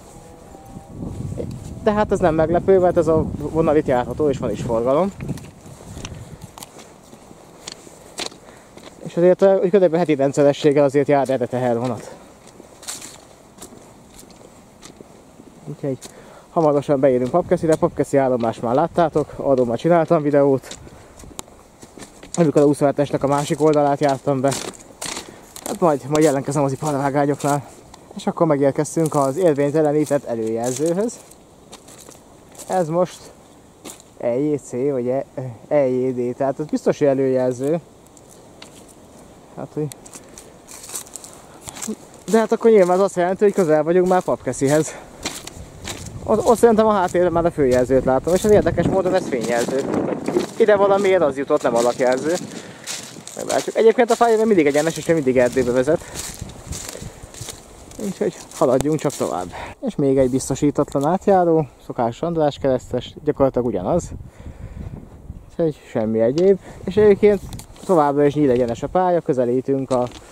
De hát ez nem meglepő, mert ez a vonal itt járható, és van is forgalom. És azért kb. Heti rendszerességgel azért jár erre tehervonat. Úgyhogy hamarosan beérünk Popkeszire, Popkeszi állomás már láttátok, arról már csináltam videót. Amikor a 27-esnek a másik oldalát jártam be. Hát majd jelentkezem az iparvágányoknál. És akkor megérkeztünk az érvénytelenített előjelzőhöz. Ez most EJC vagy EJD, tehát ez biztos előjelző. Hát, hogy... De hát akkor nyilván az azt jelenti, hogy közel vagyunk már Popkeszihez. Ott szerintem a háttérben már a főjelzőt látom, és az érdekes módon ez fényjelző. Ide valamiért az jutott, nem alakjelző. Meglátjuk. Egyébként a fájlban mindig egyenes, és mindig erdőbe vezet. Úgyhogy haladjunk csak tovább. És még egy biztosítatlan átjáró, szokásos András keresztes, gyakorlatilag ugyanaz. Úgyhogy semmi egyéb. És egyébként továbbra is nyílegyenes a pálya, közelítünk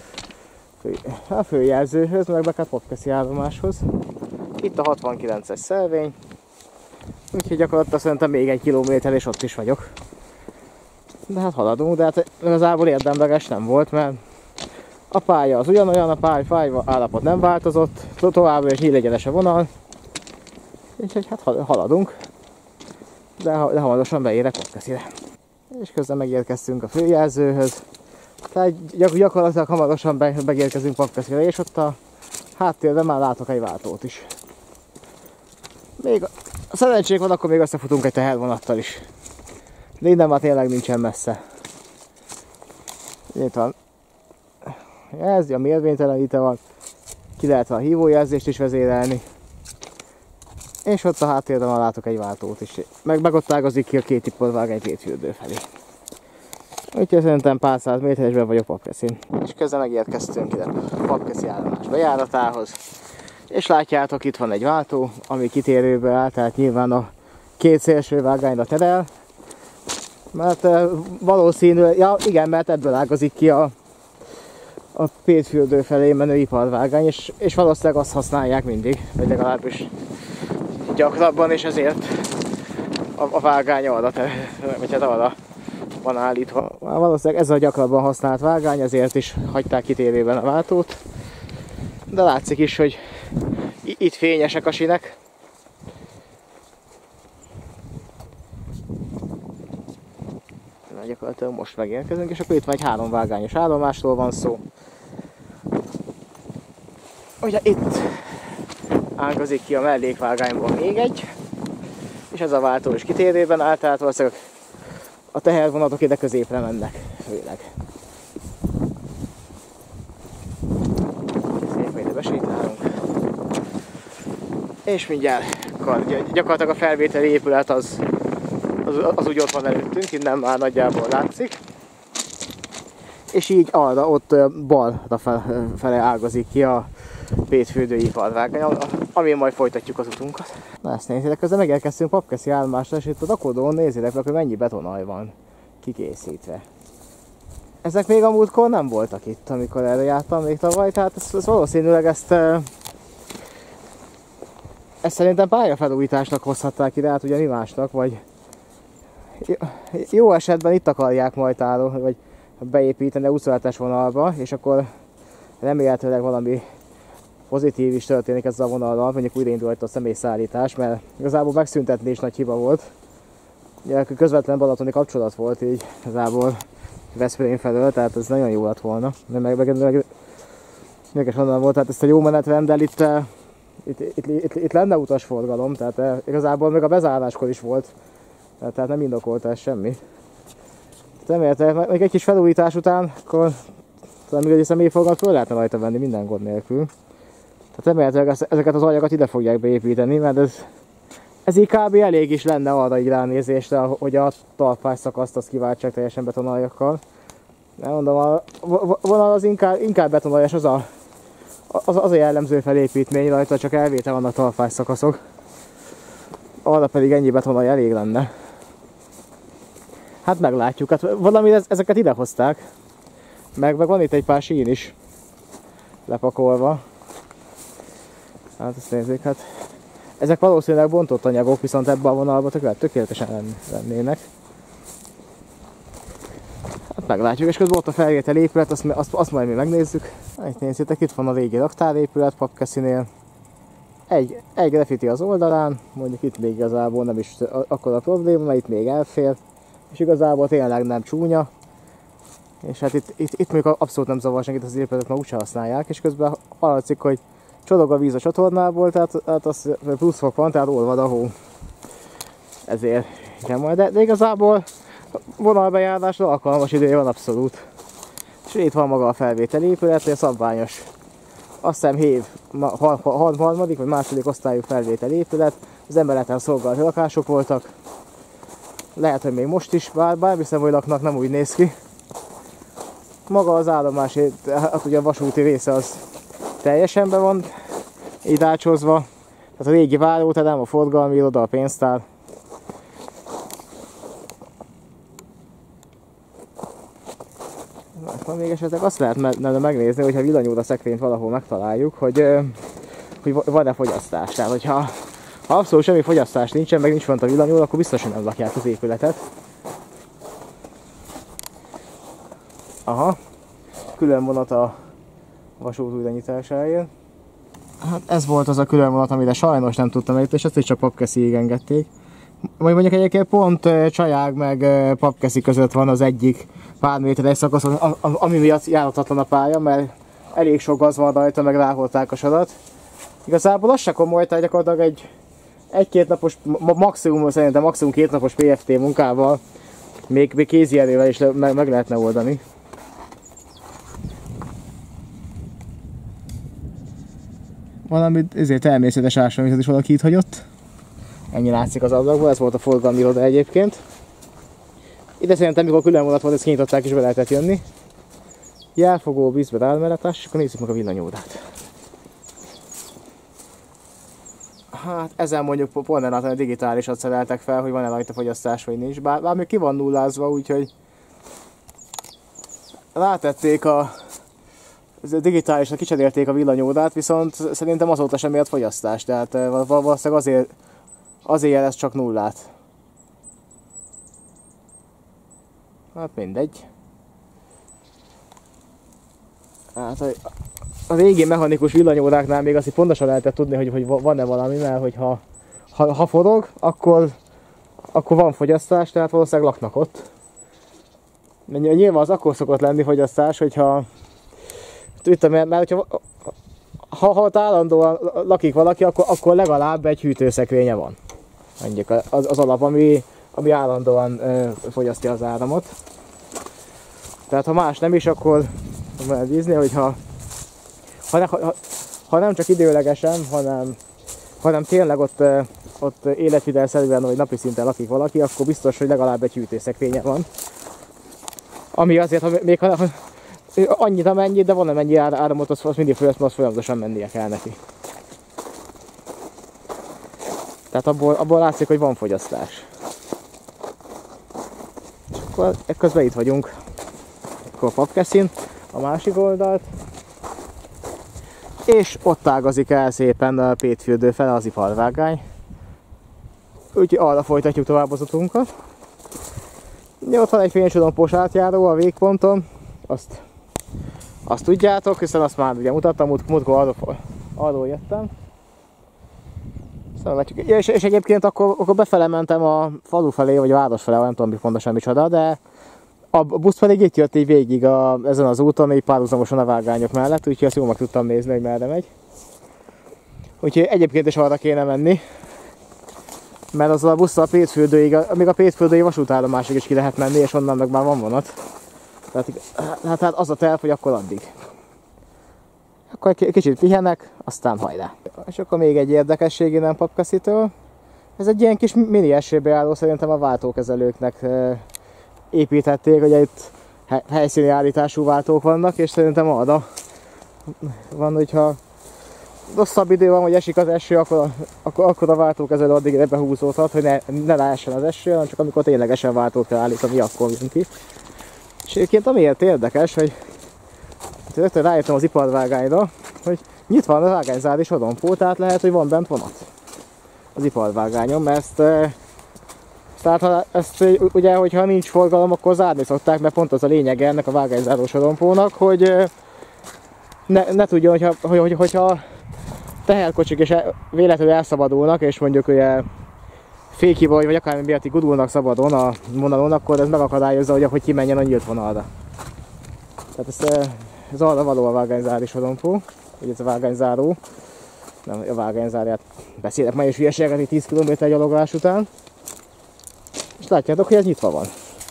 a főjelzőhöz, meg a Popkeszi állomáshoz. Itt a 69-es szelvény. Úgyhogy gyakorlatilag szerintem még 1 kilométer, és ott is vagyok. De hát haladunk, de hát igazából érdemleges nem volt, mert a pálya az ugyanolyan, a pálya állapot nem változott, továbbra is nyílegyenes a vonal. Úgyhogy hát haladunk, de hamarosan beérek Popkeszire. És közben megérkeztünk a főjelzőhöz. Tehát gyakorlatilag hamarosan megérkezünk Popkeszire, és ott a háttérben már látok egy váltót is. Még a szerencsénk van, akkor még összefutunk egy tehervonattal is. De innen már tényleg nincsen messze. Itt van. Jelzi, a mérvénytelenítő van. Ki lehet a hívójelzést is vezérelni. És ott a háttérben már látok egy váltót is. Meg ott ágazik ki a két iparvágány Pétfürdő felé. Úgyhogy szerintem pár száz méteresben vagyok Popkeszin. És közben megérkeztünk ide a Popkeszi állomás bejáratához. És látjátok, itt van egy váltó, ami kitérőbe áll, tehát nyilván a két szélső vágányra terel. Mert valószínűleg, ja igen, mert ebből ágazik ki a Pétfürdő felé menő iparvágány, és valószínűleg azt használják mindig, vagy legalábbis gyakrabban, és ezért a vágány arra, vagy hát arra van állítva. Valószínűleg ez a gyakrabban használt vágány, ezért is hagyták kitérőben a váltót. De látszik is, hogy itt fényesek a sinek. Gyakorlatilag most megérkezünk, és akkor itt van egy 3 vágányos állomásról van szó. Ugye itt ágazik ki a mellékvágányból még egy, és ez a váltó is kitérőben áll, tehát valószínűleg a tehervonatok ide középre mennek, főleg. Szépen ide besétálunk. És mindjárt gyakorlatilag a felvételi épület az úgy ott van előttünk, innen már nagyjából látszik. És így arra, ott balra fele ágazik ki a pétfürdői iparvágány, amin majd folytatjuk az utunkat. Na ezt nézzétek, közben megérkeztünk Papkeszi állomásra, és itt a rakodón nézzétek meg, hogy mennyi betonaj van kikészítve. Ezek még a múltkor nem voltak itt, amikor erre jártam még tavaly, tehát ez valószínűleg ezt szerintem pályafelújításnak hozhatták ide, hát ugye mi másnak, vagy jó esetben itt akarják majd vagy beépíteni a 27-es vonalba, és akkor remélhetőleg valami pozitív is történik ezzel a vonallal, mondjuk újraindult a személyszállítás, mert igazából megszüntetni is nagy hiba volt. Ugye közvetlen balatoni kapcsolat volt így igazából Veszprém felől, tehát ez nagyon jó lett volna. Mégis onnan volt, tehát ezt a jó menetrenddel itt lenne utasforgalom, tehát igazából még a bezáráskor is volt, tehát nem indokolta ez semmi. Remélhetőleg még egy kis felújítás után, akkor talán még egy személyforgalmat föl lehetne rajta venni minden gond nélkül. Tehát remélhetőleg ezeket az aljakat ide fogják beépíteni, mert ez így kb. Elég is lenne arra így ránézésre, hogy a talpás szakaszt azt kiváltsák teljesen betonaljakkal. Nem mondom, a vonal az inkább betonaljas, az a jellemző felépítmény rajta, csak elvétel vannak talpás szakaszok. Arra pedig ennyi betonalja elég lenne. Hát meglátjuk, hát valami ezeket idehozták. Meg van itt egy pár sín is lepakolva. Hát ezt nézzék, hát ezek valószínűleg bontott anyagok, viszont ebben a vonalban tökéletesen lennének. Hát meglátjuk, és közben ott a felvétel épület, azt majd mi megnézzük. Itt nézzétek, itt van a régi raktárépület Papkeszinél. Egy graffiti az oldalán, mondjuk itt még igazából nem is akkora probléma, mert itt még elfér. És igazából tényleg nem csúnya. És hát itt még abszolút nem zavar senkit, az épületet már úgyse használják, és közben hallatszik, hogy csorog a víz a csatornából, tehát az pluszfok van, tehát olvad a hó. Ezért igen majd, de igazából vonalbejárásra alkalmas ideje van abszolút. És itt van maga a felvételi épület, a szabványos, azt hiszem hév harmadik vagy második osztályú felvételi épület, az emeleten szolgálati lakások voltak. Lehet, hogy még most is, bár hiszem, hogy laknak, nem úgy néz ki. Maga az állomás, hát ugye a vasúti része az teljesen be van így ácsozva. Tehát a régi váróterem, a forgalmi iroda, a pénztár. Van még esetleg azt lehetne megnézni, hogyha villanyóra szekrényt valahol megtaláljuk, hogy van-e fogyasztás. Tehát, hogyha abszolút semmi fogyasztás nincsen, meg nincs fent a villanyóra, akkor biztosan nem lakják az épületet. Aha, külön vonat a vasút újranyitásáért. Hát ez volt az a külön vonat, amire sajnos nem tudtam eljutni, és ezt is csak Papkesziig engedték. Mondjuk egyébként pont Csajág meg Papkeszi között van az egyik pár méteres szakasz, ami miatt járhatatlan a pálya, mert elég sok gaz van rajta, meg ráholták a sarat. Igazából az se komoly, tehát gyakorlatilag egy-két napos, szerintem maximum 2 napos PFT munkával, még kézi erővel is meg lehetne oldani. Valami ezért természetes ásványvizet is valaki itt hagyott. Ennyi látszik az ablakból, ez volt a forgalmi iroda egyébként. Ide szerintem, mikor külön vonat volt, ezt kinyitották és be lehetett jönni. Jelfogó, vízbe elmeletás, és akkor nézzük meg a villanyódát. Hát ezen mondjuk pont nem látom, hogy digitálisat szereltek fel, hogy van-e rajta fogyasztás vagy nincs. Bár még ki van nullázva, úgyhogy rátették digitálisra kicserélték a villanyódát, viszont szerintem azóta sem ért fogyasztás, tehát valószínűleg azért jelez csak nullát. Hát mindegy. Hát a régi mechanikus villanyóráknál még azt pontosan lehetett tudni, hogy van-e valami, mert hogy ha forog, akkor van fogyasztás, tehát valószínűleg laknak ott. Nyilván az akkor szokott lenni fogyasztás, hogyha mert hogyha ha ott állandóan lakik valaki, akkor legalább egy hűtőszekrénye van. Mondjuk az alap, ami állandóan fogyasztja az áramot. Tehát ha más nem is, akkor lehet bízni, hogy ha nem csak időlegesen, hanem tényleg ott életvitelszerűen vagy napi szinten lakik valaki, akkor biztos, hogy legalább egy hűtőszekrénye van. Ami azért, még ha annyit amennyit, de van amennyi áramot, az mindig folyamatosan mennie kell neki. Tehát abból látszik, hogy van fogyasztás. És akkor ekközben itt vagyunk. Akkor Papkeszin, a másik oldalt. És ott ágazik el szépen a Pétfürdő fele az iparvágány. Úgyhogy arra folytatjuk tovább az utunkat. Ott van egy fénysorompós átjáró a végponton. Azt tudjátok, hiszen azt már ugye mutattam, múltkor arról jöttem. És egyébként akkor befele mentem a falu felé, vagy a város felé, nem tudom pontosan micsoda, de a busz pedig itt jött így végig ezen az úton, így párhuzamosan a vágányok mellett, úgyhogy azt jól meg tudtam nézni, hogy merre megy. Úgyhogy egyébként is arra kéne menni, mert azzal a busszal a Pétfürdőig, még a Pétfürdői vasútállomásig is ki lehet menni, és onnan meg már van vonat. Tehát az a terv, hogy akkor addig. Akkor egy kicsit pihenek, aztán hajrá. És akkor még egy érdekesség innen Papkeszitől. Ez egy ilyen kis mini esőbejálló, szerintem a váltókezelőknek építették, ugye itt helyszíni állítású váltók vannak, és szerintem arra van, hogyha rosszabb idő van, hogy esik az eső, akkor a váltókezelő addig ebbe húzódhat, hogy ne lehessen az eső, hanem csak amikor ténylegesen váltót kell állítani, akkor jön ki. És egyébként amiért érdekes, hogy rögtön rájöttem az iparvágányra, hogy nyitva van a vágányzári sorompó, tehát lehet, hogy van bent vonat az iparvágányon, mert ezt ugye, hogyha nincs forgalom, akkor zárni szokták, mert pont az a lényege ennek a vágányzáró sorompónak, hogy ne tudjon, hogyha teherkocsik és véletlenül elszabadulnak, és mondjuk ugye fékhiba vagy akármi miatt gurulnak szabadon a vonalon, akkor ez megakadályozza, hogy kimenjen a nyílt vonalra. Tehát ez arra való a vágányzári sorompó, vagy ez a vágányzáró. Nem, a vágányzárját beszélek már is hülyeséget, 10 km gyalogolás után. És látjátok, hogy ez nyitva van.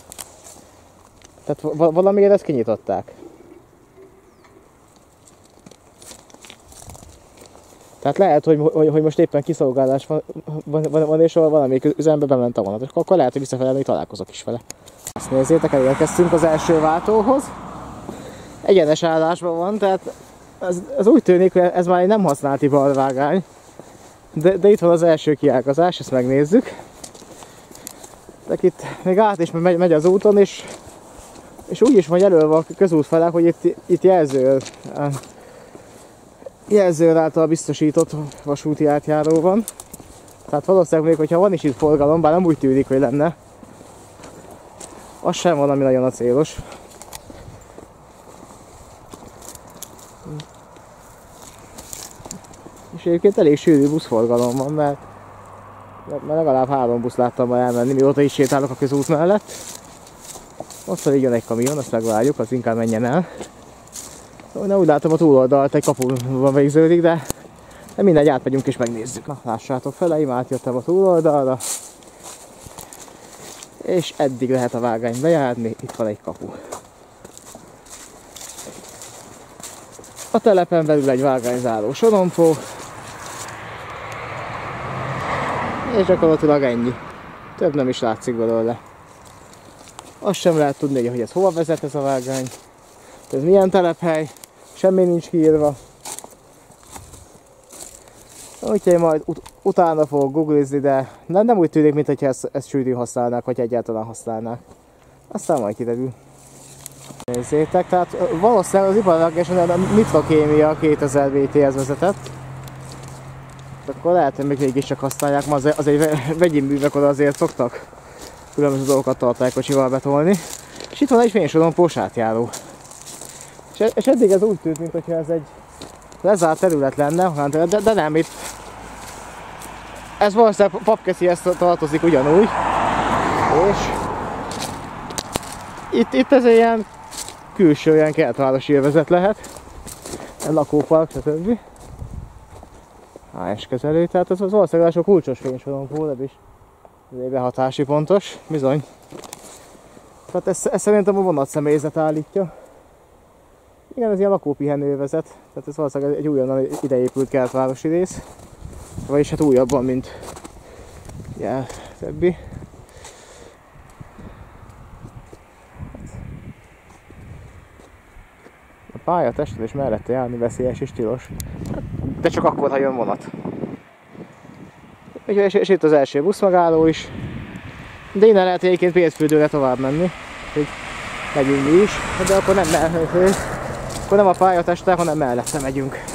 Tehát valamiért ezt kinyitották. Tehát lehet, hogy most éppen kiszolgálás van és valamelyik üzembe bement a vonat. És akkor lehet, hogy visszafele még találkozok is vele. Azt nézzétek, elérkeztünk az első váltóhoz. Egyenes állásban van, tehát ez úgy tűnik, hogy ez már egy nem használt iparvágány. De itt van az első kiágazás, ezt megnézzük. De itt még át is megy az úton, és úgy is van jelölve a közút fele, hogy itt jelző által biztosított vasúti átjáró van. Tehát valószínűleg még, hogyha van is itt forgalom, bár nem úgy tűnik, hogy lenne, az sem valami nagyon a célos. És egyébként elég sűrű buszforgalom van, mert legalább 3 busz láttam már elmenni, mióta is sétálok a közút mellett. Ott pedig jön egy kamion, azt megvárjuk, az inkább menjen el. Na, úgy látom, a túloldalt egy kapuban végződik, de mindegy, átmegyünk és megnézzük. Na, lássátok feleim, átjöttem a túloldalra. És eddig lehet a vágányt bejárni, itt van egy kapu. A telepen belül egy vágányzáró sorompó. És gyakorlatilag ennyi. Több nem is látszik belőle. Azt sem lehet tudni, hogy ez hova vezet ez a vágány. Ez milyen telephely. Semmi nincs kiírva. Úgyhogy majd utána fogok googlizni, de nem úgy tűnik, mintha ezt sűrű használnák, vagy egyáltalán használnák. Aztán majd kiderül. Nézzétek, tehát valószínűleg az iparvágáson a nitrokémia 2000 VT-hez vezetett. Akkor lehet, hogy még mégiscsak használják, ma azért vegyi művek oda azért szoktak különböző dolgokat tartálykocsival betolni. És itt van egy fénysorompós átjáró. És eddig ez úgy tűnt, mintha ez egy lezárt terület lenne, de nem, itt ez valószínűleg Papkeszihez tartozik ugyanúgy. És itt ez egy ilyen külső, ilyen kertvárosi övezet lehet. Egy lakópark, stb. HS kezelő, tehát ez valószínűleg sok kulcsos fénysorompó, de is behatási pontos, bizony. Tehát ezt szerintem a vonatszemélyzet állítja. Igen, ez ilyen lakópihenővezet, tehát ez valószínűleg egy újonnan ideépült kertvárosi rész. Vagyis hát újabban, mint ja, többi. A pályatestet és mellette járni veszélyes és tilos. De csak akkor, ha jön vonat. És itt az első buszmegálló is. De innen lehet egyébként Pétfürdőre tovább menni. Úgyhogy megyünk mi is. De akkor nem a pályatesttel, hanem mellette megyünk.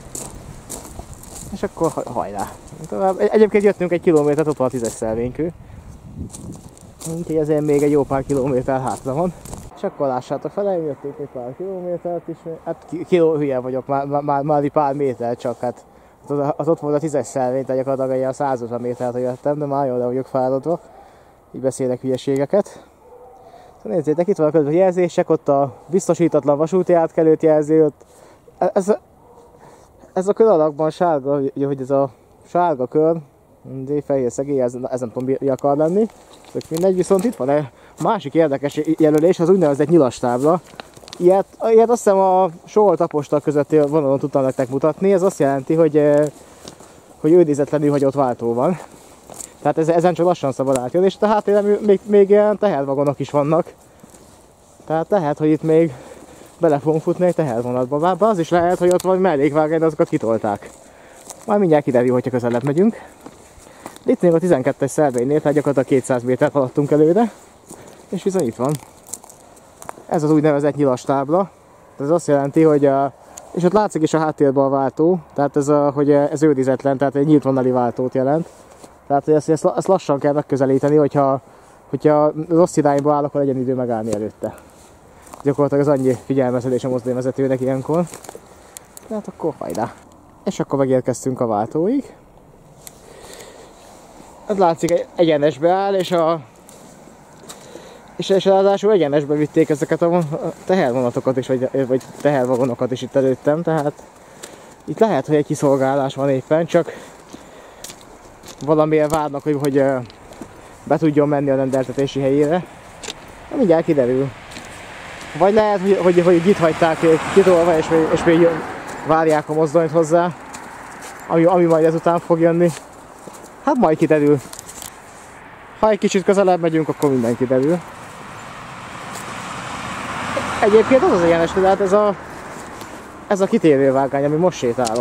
És akkor hajrá. Egyébként jöttünk egy kilométert, ott van a 10-es szelvénykő. Úgyhogy ezért még egy jó pár kilométer hátra van. És akkor lássátok fel, jöttünk egy pár kilométert is. Hát hülye vagyok, már pár méter csak. Hát az ott volt a 10-es szelvény, tehát gyakorlatilag a 150 métert jöttem, de már jól le vagyok fáradva. Így beszélek hülyeségeket. Szóval nézzétek, itt van a közben jelzések, ott a biztosítatlan vasúti átkelőt jelzi, ott ez a kör alakban sárga, hogy ez a sárga kör, fehér szegély, ez nem tudom mi akar lenni. Tök mindegy, viszont itt van egy másik érdekes jelölés, az úgynevezett nyilastábla. Ilyet azt hiszem a Sohol-Tapostal közötti vonalon tudtam nektek mutatni, ez azt jelenti, hogy őrizetlenül hagyott váltó van. Tehát ezen csak lassan szabad átjönni, és a háttéren még ilyen tehervagonok is vannak. Tehát lehet, hogy itt még bele fogunk futni egy tehervonatba. Bár az is lehet, hogy ott van mellékvágány, de azokat kitolták. Majd mindjárt kiderül, hogyha közelebb megyünk. Itt még a 12-es szelvénynél, tehát gyakorlatilag 200 métert haladtunk előre. És bizony itt van. Ez az úgynevezett nyilastábla. Ez azt jelenti, hogy és ott látszik is a háttérben a váltó, tehát hogy ez őrizetlen, tehát egy nyílt vonali váltót jelent. Tehát hogy ezt lassan kell megközelíteni, hogyha rossz irányba áll, akkor legyen idő megállni előtte. Gyakorlatilag az annyi figyelmeztetés a mozdonyvezetőnek ilyenkor. Tehát akkor hajrá. És akkor megérkeztünk a váltóig. Ez látszik, egyenesbe áll, és ráadásul egyenesbe vitték ezeket a tehervonatokat is, vagy tehervagonokat is itt előttem, tehát itt lehet, hogy egy kiszolgálás van éppen, csak valamiért várnak, hogy be tudjon menni a rendeltetési helyére. Mindjárt kiderül. Vagy lehet, hogy itt hagyták kitolva, és még várják a mozdonyt hozzá, ami majd ezután fog jönni. Hát majd kiderül. Ha egy kicsit közelebb megyünk, akkor minden kiderül. Egyébként az egyenes, tehát ez a kitérővágány, ami most sétálok.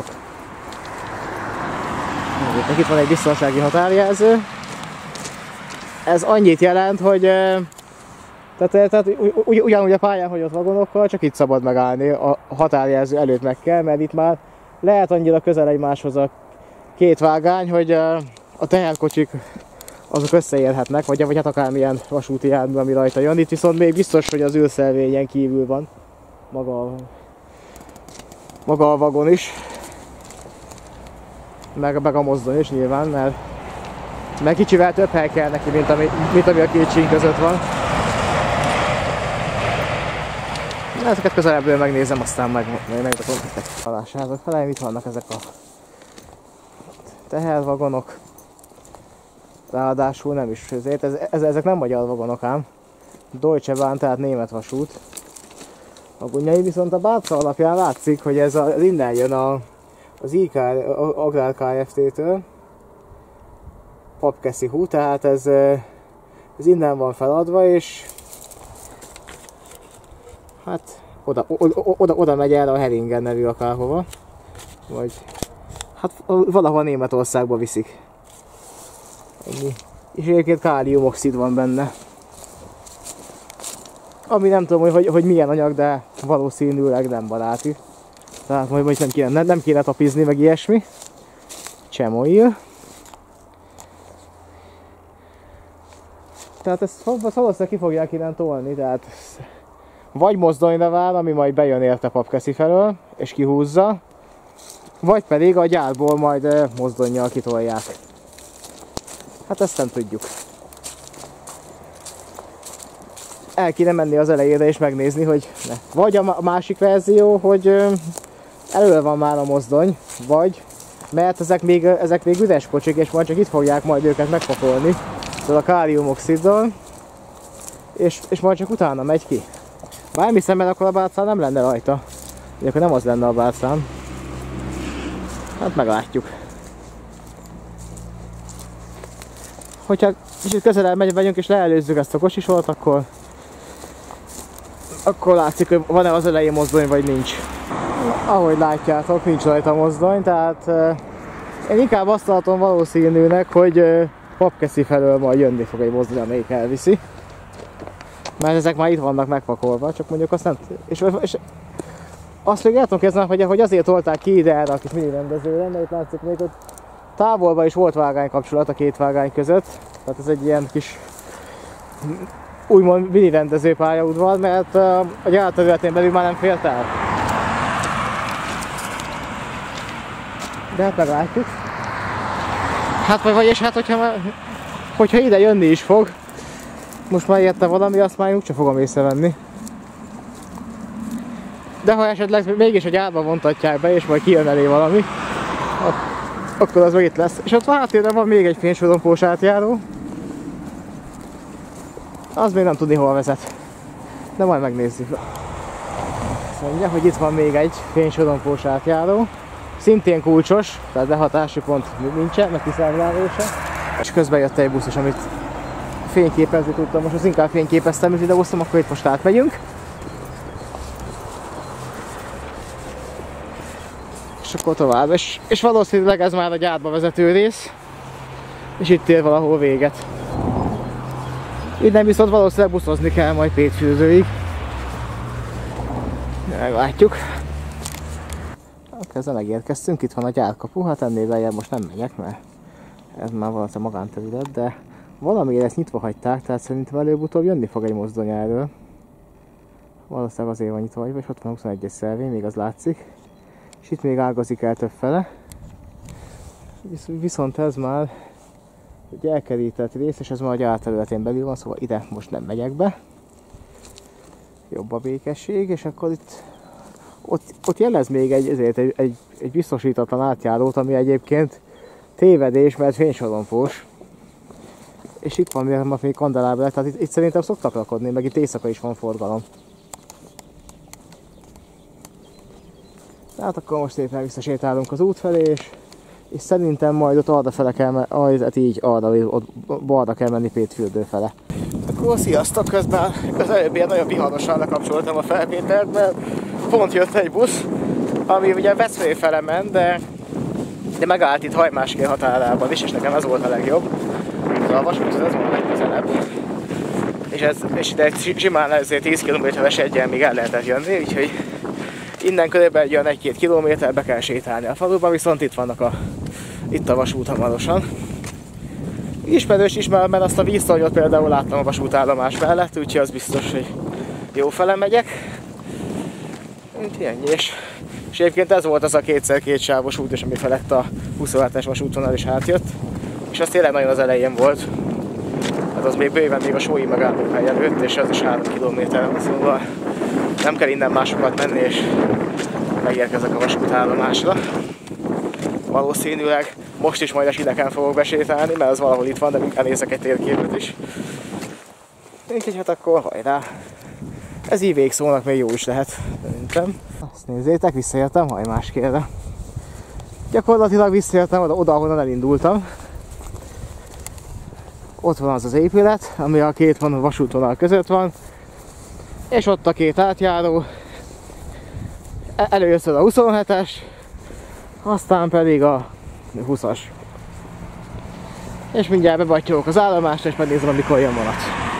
Itt van egy biztonsági határjelző. Ez annyit jelent, hogy tehát ugyanúgy a pályán hagyott vagonokkal, csak itt szabad megállni, a határjelző előtt meg kell, mert itt már lehet annyira közel egymáshoz a két vágány, hogy a teherkocsik azok összeérhetnek, vagy hát akármilyen vasúti jármű, ami rajta jön. Itt viszont még biztos, hogy az ülszelvényen kívül van maga a vagon is, meg a mozdony is nyilván, mert kicsivel több hely kell neki, mint ami a két sín között van. Ezeket közelebbről megnézem, aztán megmutatom nektek. Lássátok fel, mit vannak ezek a tehervagonok. Ráadásul nem is ezért, ezek nem magyar vagonok ám. Deutsche Bahn, tehát német vasút. A gunyai viszont a bárca alapján látszik, hogy ez innen jön az IKR Agrár Kft-től. Papkeszi hú, tehát ez innen van feladva, és hát oda megy el a Heringen nevű akárhova. Vagy hát valahol Németországba viszik. És egyébként káliumoxid van benne. Ami nem tudom, hogy milyen anyag, de valószínűleg nem baráti. Tehát majd nem kéne tapizni, meg ilyesmi. Chemoil. Tehát ezt valószínűleg ki fogják innen tolni, tehát vagy mozdonyra vár, ami majd bejön érte Papkeszi felől, és kihúzza, vagy pedig a gyárból majd mozdonnyal kitolják. Hát ezt nem tudjuk. El kéne menni az elejére és megnézni, hogy ne. Vagy a másik verzió, hogy elő van már a mozdony, vagy mert ezek még üres kocsik, és majd csak itt fogják majd őket megpakolni a káliumoxiddal, és majd csak utána megy ki. Már nem hiszem, mert akkor a bálcán nem lenne rajta. Akkor nem az lenne a bálcán. Hát meglátjuk. Hogyha kicsit közelebb megyünk és leelőzzük ezt a kocsisort, akkor látszik, hogy van-e az elején mozdony, vagy nincs. Ahogy látjátok, nincs rajta mozdony, tehát én inkább azt tartom valószínűnek, hogy Papkeszi felől majd jönni fog egy mozdony, amelyik elviszi. Mert ezek már itt vannak megpakolva, csak mondjuk azt nem... És azt még el tudom kezdeni, hogy azért tolták ki ide erre a kis mini rendezőre, mert itt látszik még ott távolban is volt vágánykapcsolat a két vágány között. Tehát ez egy ilyen kis úgymond mini rendező pályaudvar, mert a gyárterületén belül már nem fért el. De hát meglátjuk. Hát vagyis hát hogyha ide jönni is fog, most már érte valami, azt már úgyse fogom észrevenni. De ha esetleg mégis a gyárba vontatják be, és majd kijön elé valami, akkor az meg itt lesz. És ott háttérben van még egy fénysorompós átjáró. Az még nem tudni hol vezet. De majd megnézzük. Azt mondja, hogy itt van még egy fénysorompós átjáró. Szintén kulcsos, tehát behatási pont nincsen, meg kiszámlálása. És közben jött egy buszos, amit fényképezni tudtam. Most az inkább fényképeztem, és idehoztam, akkor itt most átmegyünk. És akkor tovább. És valószínűleg ez már a gyárba vezető rész. És itt ér valahol véget. Innen viszont valószínűleg buszozni kell majd Pétfürdőig. Meglátjuk. Ezzel megérkeztünk, itt van a gyárkapu, hát ennél beljebb most nem megyek, mert ez már valószínűleg magánterület, de valamiért ezt nyitva hagyták, tehát szerintem előbb-utóbb jönni fog egy mozdony erről. Valószínűleg azért van nyitva, vagy ott van 21-es szervény, még az látszik. És itt még ágazik el többfele. Viszont ez már egy elkerített rész, és ez már a gyárterületén belül van, szóval ide most nem megyek be. Jobb a békesség, és akkor itt ott jelez még egy biztosítatlan átjárót, ami egyébként tévedés, mert fénysorompós. És itt van még kandeláber, tehát itt szerintem szoktak rakodni, meg itt éjszaka is van forgalom. Tehát akkor most éppen visszasétálunk az út felé, és szerintem majd ott arrafele kell menni, így ott balra kell menni Pétfürdő fele. Akkor sziasztok, közben az előbb ilyen nagyon viharosan lekapcsoltam a felvételt, mert pont jött egy busz, ami ugye Veszprém fele ment, de megállt itt Hajmáskér határában is, és nekem ez volt a legjobb. A vasúthoz ez volt a legközelebb. És ide simán ezért 10 km-es egyen még el lehetett jönni, úgyhogy innen körülbelül jön 1-2 kilométer, be kell sétálni a faluba, viszont itt a vasút hamarosan. Ismerős is, mert azt a víztornyot például láttam a vasútállomás mellett, úgyhogy az biztos, hogy jó fele megyek. Ennyi. És egyébként ez volt az a 2x2 sávos út, és ami felett a 27-es vasútvonal is átjött. És az tényleg nagyon az elején volt. Hát az még bőven még a Sói megállóhely előtt, és az is 3 kilométer, szóval nem kell innen másokat menni, és megérkezek a vasútállomásra. Valószínűleg most is majd a Sineken fogok besétálni, mert az valahol itt van, de inkább nézek egy térképet is. Úgyhogy hát akkor hajrá! Ez így végszónak még jó is lehet, szerintem. Azt nézzétek, visszaértem Hajmáskérre. Gyakorlatilag visszaértem oda, ahonnan elindultam. Ott van az az épület, ami a két vasútvonal között van. És ott a két átjáró. Először a 27-es, aztán pedig a 20-as. És mindjárt bebattyolok az állomásra, és megnézem, amikor jön vonat.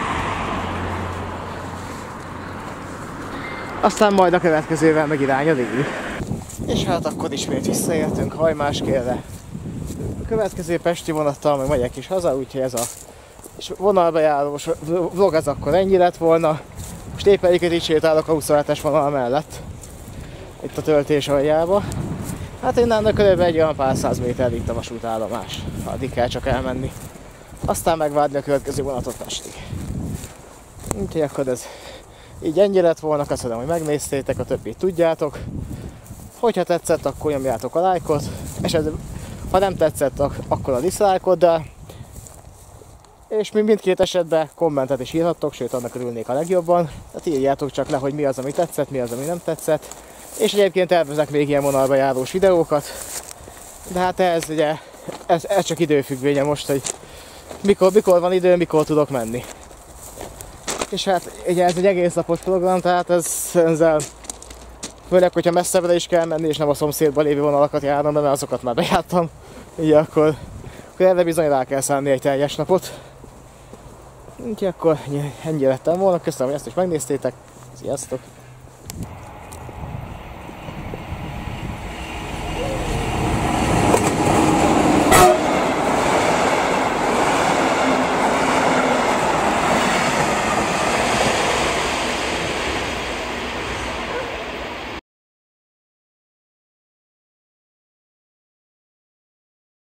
Aztán majd a következővel meg irány a déli. És hát akkor ismét visszaértünk Hajmáskérre. A következő pesti vonattal meg megyek is haza, úgyhogy ez a És vonalbejárós vlog ez akkor ennyi lett volna. Most éppen egyébként így sétálok a 27-es vonal mellett. Itt a töltés aljába. Hát innen körülbelül egy olyan pár száz méter itt a vasútállomás. Addig kell csak elmenni. Aztán megvárni a következő vonatot Pestig. Úgyhogy akkor ez így ennyi lett volna. Köszönöm, hogy megnéztétek, a többit tudjátok. Hogyha tetszett, akkor nyomjátok a lájkot. És ha nem tetszett, akkor a dislike-ot, de és mindkét esetben kommentet is írhattok, sőt annak örülnék a legjobban. Tehát írjátok csak le, hogy mi az, ami tetszett, mi az, ami nem tetszett. És egyébként tervezek még ilyen vonalbejárós videókat. De hát ez ugye, ez csak időfüggvénye most, hogy mikor van idő, mikor tudok menni. És hát ugye ez egy egész napos program, tehát ezzel főleg, hogyha messzebbre is kell menni, és nem a szomszédban lévő vonalakat járnom be, mert azokat már bejártam. Ugye akkor erre bizony rá kell szánni egy teljes napot. Úgyhogy akkor ennyi lettem volna. Köszönöm, hogy ezt is megnéztétek. Sziasztok!